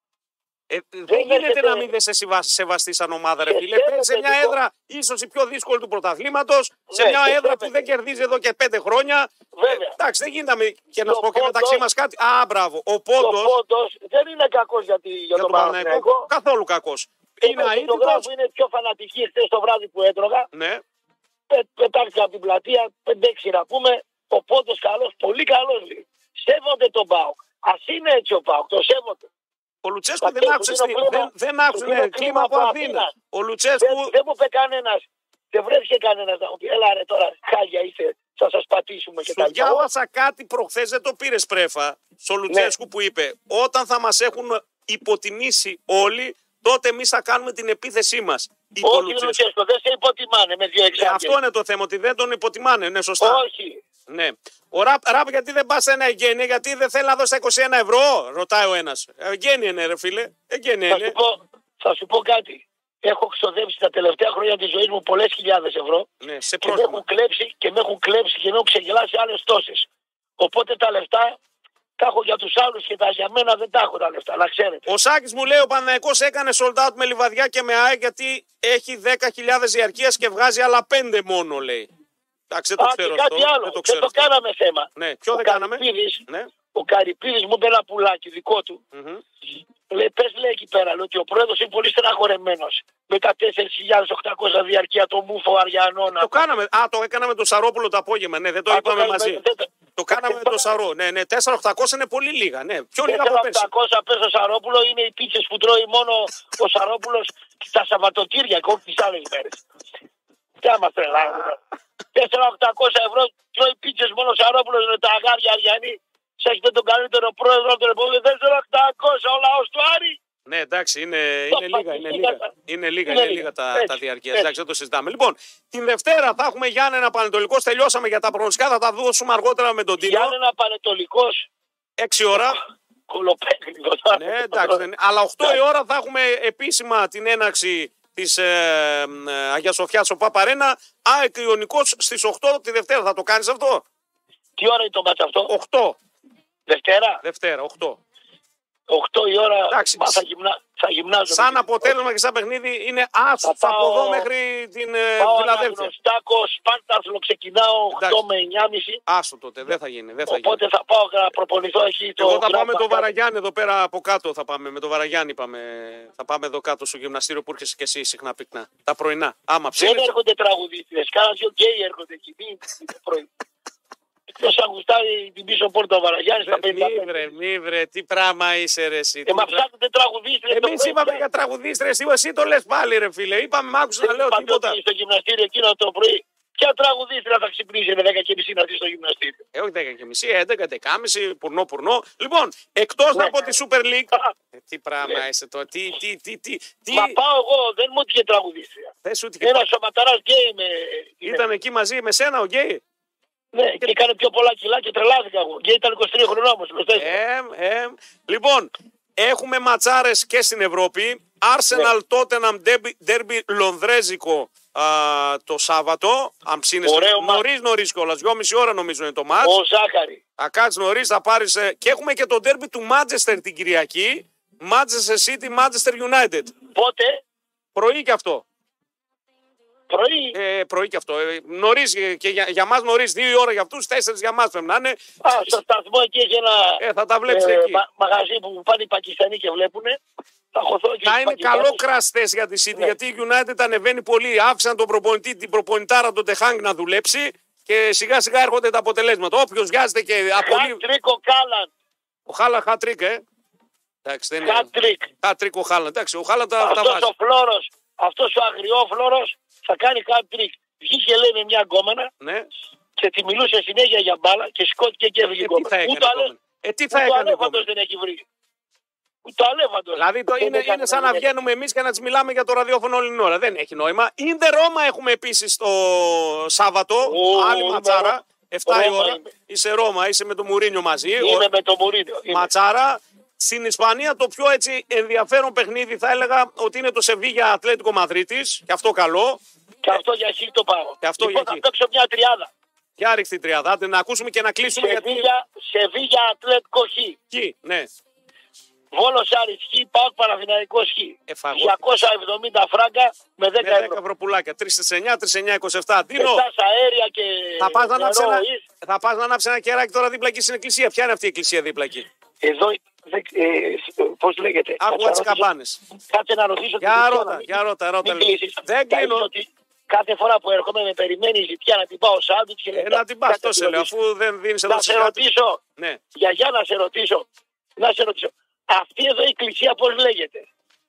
Δεν γίνεται να μην δεν σε σεβαστεί σαν ομάδα, ρε φίλε. Σε μια έδρα ίσως η πιο δύσκολη του πρωταθλήματος, σε μια έδρα που δεν κερδίζει εδώ και 5 χρόνια. Εντάξει, δεν γίνεται και να σου πω και μεταξύ μας κάτι. Μπράβο. Ο Πόντος δεν είναι κακός για τον Παναθηναϊκό. Καθόλου κακός. Είναι αίτητος. Είναι πιο φανατική χθες το βράδυ που έτρωγα. Ναι. Πετάχτηκα από την πλατεία, 5-6 να πούμε. Ο Πόντος καλός, πολύ καλός. Σέβονται τον ΠΑΟΚ. Ας είναι έτσι ο ΠΑΟΚ, το σέβονται. Ο Λουτσέσκου δεν άκουσε κλίμα από Αθήνα. Ο Λουτσέσκου. Δεν μου είπε κανένας. Δεν βρέθηκε κανένας να μου πει: έλα ρε τώρα, χάλια είστε, θα σας πατήσουμε και τα λοιπά. Διάβασα κάτι προχθές, δεν το πήρες πρέφα, στο Λουτσέσκου που είπε: όταν θα μας έχουν υποτιμήσει όλοι, τότε εμείς θα κάνουμε την επίθεσή μας. Όχι, Λουτσέσκου, δεν σε υποτιμάνε με δύο εξάρτητα. Αυτό είναι το θέμα, ότι δεν τον υποτιμάνε, είναι σωστά. Όχι. Ναι. Ο Ραπ, γιατί δεν πας σε ένα εγγένεια, γιατί δεν θέλει να δώσει 21 ευρώ, ρωτάει ο ένας. Εγγένεια είναι, ρε φίλε. Θα σου πω κάτι. Έχω ξοδέψει τα τελευταία χρόνια της ζωής μου πολλές χιλιάδες ευρώ. Ναι, και με έχουν κλέψει και με έχουν ξεγελάσει άλλες τόσες. Οπότε τα λεφτά τα έχω για τους άλλους και για μένα δεν τα έχω τα λεφτά, να ξέρετε. Ο Σάκης μου λέει: ο Παναθηναϊκός έκανε sold out με Λιβαδιά και με ΑΕΚ γιατί έχει 10.000 διαρκείας και βγάζει άλλα 5 μόνο, λέει. Εντάξει, δεν το ξέρω αυτό. Κάτι άλλο. Δεν το κάναμε θέμα. Ναι, ποιο δεν κάναμε. Ναι. Ο Καρυπίδης μου είπε ένα πουλάκι δικό του. Λέει, πες λέει εκεί πέρα, λέει, ότι ο πρόεδρος είναι πολύ στεναχωρεμένος με τα 4.800 διαρκεία το Μούφο Αριανώνα. Το κάναμε. Το έκαναμε το Σαρόπουλο το απόγευμα. Ναι, δεν το είπαμε μαζί. Το κάναμε με το Σαρό. Ναι, 4.800 είναι πολύ λίγα. Ναι. Πιο λίγα από πέρσι. 4.800 πες στο Σαρόπουλο είναι οι πίτσες που τρώει μόνο ο Σαρόπουλος τα Σαββατοκύριακα, όχι τις άλλες μέρες. Τι άμα τρελάγουμε. 4.800 ευρώ τρώει πίτσες μόνο ο Σαρόπουλος με τα αγάρια Αριανή. Σας έχετε τον καλύτερο πρόεδρο των επόμενων 4.800 ο λαός του Άρη. Ναι, εντάξει, είναι λίγα τα διαρκεία. Εντάξει, δεν το συζητάμε. Λοιπόν, την Δευτέρα θα έχουμε Γιάννενα Πανετολικός. Τελειώσαμε για τα προγνωστικά, θα τα δώσουμε αργότερα με τον Τίνο. Γιάννενα Πανετολικός. 6 ώρα. Κολοπέκνικο. Ναι, εντάξει. Αλλά 8 η ώρα θα έχουμε επίσημα την έναρξη της Αγίας Σοφιάς στο Παπαρένα. ΑΕΚ Ιωνικός στις 8 τη Δευτέρα. Θα το κάνεις αυτό? Τι ώρα είναι το μάτς αυτό? 8. Δευτέρα, 8. 8 η ώρα. Εντάξει, θα γυμνάζω. Σαν αποτέλεσμα και σαν παιχνίδι είναι άσο από εδώ μέχρι την Φιλαδέλφια. Στάκο, Σπάρταθλο ξεκινάω 8 με 9.30. Άσο τότε, δεν θα γίνει. Οπότε θα πάω να προπονηθώ εκεί. Εγώ θα πάμε το Βαραγιάννη εδώ πέρα από κάτω. Θα πάμε με το Βαραγιάννη. Θα πάμε εδώ κάτω στο γυμναστήριο που έρχεσαι και εσύ συχνά πυκνά. Τα πρωινά. Άμα ψήνεις. Δεν έρχονται τραγουδίστρες. Κάνα δυο γκέι έρχονται εκεί. Εκτός αν γουστάρει την πίσω πόρτα ο Βαραγιάννης στα 55. Μη βρε, τι πράγμα είσαι ρε εσύ. Μα ψάχνετε τραγουδίστρες. Εμείς είπαμε για τραγουδίστρες, εσύ το λες πάλι ρε φίλε. Είπαμε, μ' άκουσες να λέω τίποτα. Στο γυμναστήριο εκείνο το πρωί, ποια τραγουδίστρια θα ξυπνήσει με 10:30 να έρθει στο γυμναστήριο? Όχι 10:30, 11, 11:30, πουρνό. Λοιπόν, εκτός από τη Super League. Τι πράγμα είσαι τώρα, τι. Μα πάω εγώ, δεν μου έτυχε τραγουδίστρια. Ένα σωματαράς γκέι με. Ήταν εκεί μαζί με σένα ο γκέι. Ναι, και έκανε πιο πολλά κιλά και τρελάθηκα εγώ. Και ήταν 23 χρονών όμως. Λοιπόν, έχουμε ματσάρες και στην Ευρώπη. Arsenal Tottenham Derby λονδρέζικο το Σάββατο. Αν ψήνεσαι νωρίς κιόλας. 2,5 ώρα νομίζω είναι το μάτς. Ο Ζάχαρη. Θα κάτσεις νωρίς, θα πάρεις. Και έχουμε και το Derby του Manchester την Κυριακή. Manchester City, Manchester United. Πότε? Πρωί και αυτό. Πρωί. Πρωί και αυτό. Νωρίς και για μας νωρίς, 2 η ώρα για αυτούς, 4 για μας πρέπει να είναι. Στο σταθμό εκεί έχει ένα θα τα βλέπετε εκεί. μαγαζί που πάνε οι Πακιστανοί και βλέπουνε. Θα χωθώ εκεί. Θα είναι καλό κραστές για τη City, γιατί η United ανεβαίνει πολύ. Άφησαν τον προπονητή, την προπονητάρα τον Τεχάνγκ να δουλέψει και σιγά σιγά έρχονται τα αποτελέσματα. Όποιος βιάζεται και απολύει. Χατρίκ ο Χάλαντ. Ο Χάλαντ χατρίκ, Χατρίκ ο Χάλαντ. Εντάξει, ο Χάλαντ τα βάζει. Αυτός ο αγριόφλωρος θα κάνει hat-trick. Βγήκε λέει με μια γκόμενα και τη μιλούσε συνέχεια για μπάλα και σκότηκε και έφυγε η γκόμενα. Τι θα έκανε. Ούτε ο Αλέφαντος δεν έχει βρει. Ούτε ο Αλέφαντος. Δηλαδή είναι σαν να βγαίνουμε εμείς και να τις μιλάμε για το ραδιόφωνο όλη την ώρα. Δεν έχει νόημα. In the Roma έχουμε επίσης το Σάββατο. Άλλη ματσάρα. 7 η ώρα. Είσαι Ρώμα, είσαι με το Μουρίνιο μαζί. Είμαι με το Μουρίνιο. Ματσάρα. Στην Ισπανία το πιο έτσι ενδιαφέρον παιχνίδι θα έλεγα ότι είναι το Σεβίγια Ατλέτικο Μαδρίτης. Και αυτό καλό. Και αυτό για χ το πάω. Και αυτό λοιπόν, θα παίξω μια τριάδα. Για ρίχτη τριάδα. Να ακούσουμε και να κλείσουμε. Σεβίγια Ατλέτικο χ. Ναι. Βόλος Άρης χ, ΠΑΟΚ Παναθηναϊκός χ. 270 φράγκα με 10 ευρώ πουλάκια. 3 στις 9, 3 9, 27. Δίνω. Αέρια και θα πας να ανάψει ένα κεράκι τώρα δίπλα εκεί στην εκκλησία. Ποια είναι αυτή η εκκλησία δίπλα εκεί? Εδώ, πώς λέγεται. Άκουγα τις καμπάνες. Κάτσε να ρωτήσω. Για ρώτα. Δεν κλείνω. Κάθε φορά που έρχομαι με περιμένει η ζητιά να την πάω σάντουιτς και να την πας τόσο λέω, αφού δεν δίνεις εδώ. Να σε ρωτήσω, γιαγιά να σε ρωτήσω. Αυτή εδώ η εκκλησία πώς λέγεται?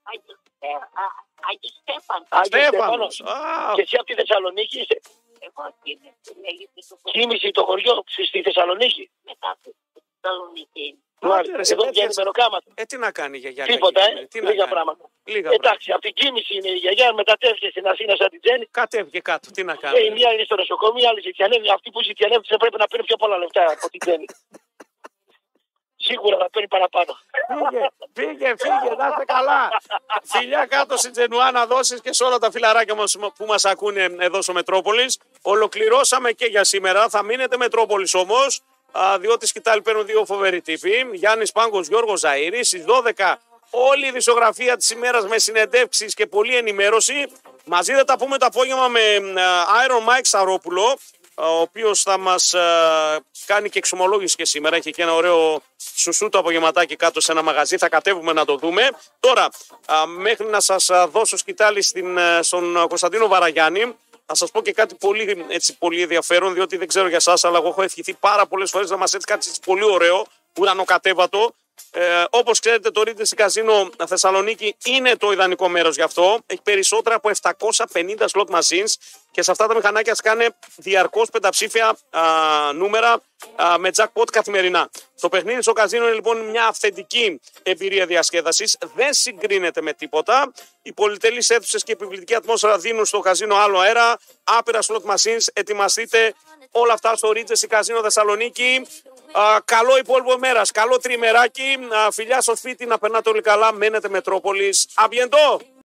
Αγίου Στέφανος. Στέφανος. Και εσύ από τη Θεσσαλονίκη είσαι? Εγώ Κίνηση το χωριό στη Θεσσαλονίκη. Μετά από τη Θεσσαλονίκη. Εδώ βγαίνει μεροκάματο. Τι να κάνει η γιαγιά? Τίποτα, λίγα πράγματα. Εντάξει, από την Κίνηση είναι η γιαγιά, μετατέθηκε στην Αθήνα σαν την Τζέννη. Κατέβηκε κάτω, τι να κάνει. Η μία είναι στο νοσοκομείο, η άλλη ζητιανεύει. Αυτή που ζητιανεύει θα πρέπει να παίρνει πιο πολλά λεφτά από την Τζέννη. Σίγουρα θα παίρνει παραπάνω. Φύγε, να είστε καλά. Φιλιά κάτω στην Τζενουά να δώσεις και σε όλα τα φιλαράκια μας που μας ακούνε εδώ στο Μετρόπολης. Ολοκληρώσαμε και για σήμερα. Θα μείνετε Μετρόπολης όμως, διότι σκητάλη παίρνουν 2 φοβεροί τύποι. Γιάννης Πάγκος, Γιώργος Ζαΐρης. Στις 12 όλη η δισογραφία της ημέρας με συνεντεύξεις και πολλή ενημέρωση. Μαζί θα τα πούμε το απόγευμα με Iron Mike Σαρόπουλο, ο οποίος θα μας κάνει και εξομολόγηση και σήμερα. Έχει και ένα ωραίο σουσού το απογευματάκι κάτω σε ένα μαγαζί. Θα κατέβουμε να το δούμε. Τώρα, μέχρι να σας δώσω σκητάλη στον Κωνσταντίνο Βαραγιάννη, θα σας πω και κάτι πολύ ενδιαφέρον, διότι δεν ξέρω για εσάς, αλλά εγώ έχω ευχηθεί πάρα πολλές φορές να μας έρθει κάτι πολύ ωραίο, ουρανοκατέβατο. Όπως ξέρετε, το Regency Casino Θεσσαλονίκη είναι το ιδανικό μέρος γι' αυτό. Έχει περισσότερα από 750 slot machines και σε αυτά τα μηχανάκια σκάνε διαρκώς πενταψήφια νούμερα με jackpot καθημερινά. Το παιχνίδι στο καζίνο είναι λοιπόν μια αυθεντική εμπειρία διασκέδασης. Δεν συγκρίνεται με τίποτα. Οι πολυτελείς αίθουσες και η επιβλητική ατμόσφαιρα δίνουν στο καζίνο άλλο αέρα. Άπειρα slot machines. Ετοιμαστείτε όλα αυτά στο Regency Casino Θεσσαλονίκη. Καλό υπόλοιπο μέρας, καλό τριμεράκι. Φιλιά στο σπίτι, να περνάτε όλοι καλά. Μένετε Μετρόπολης. Αμπιεντό!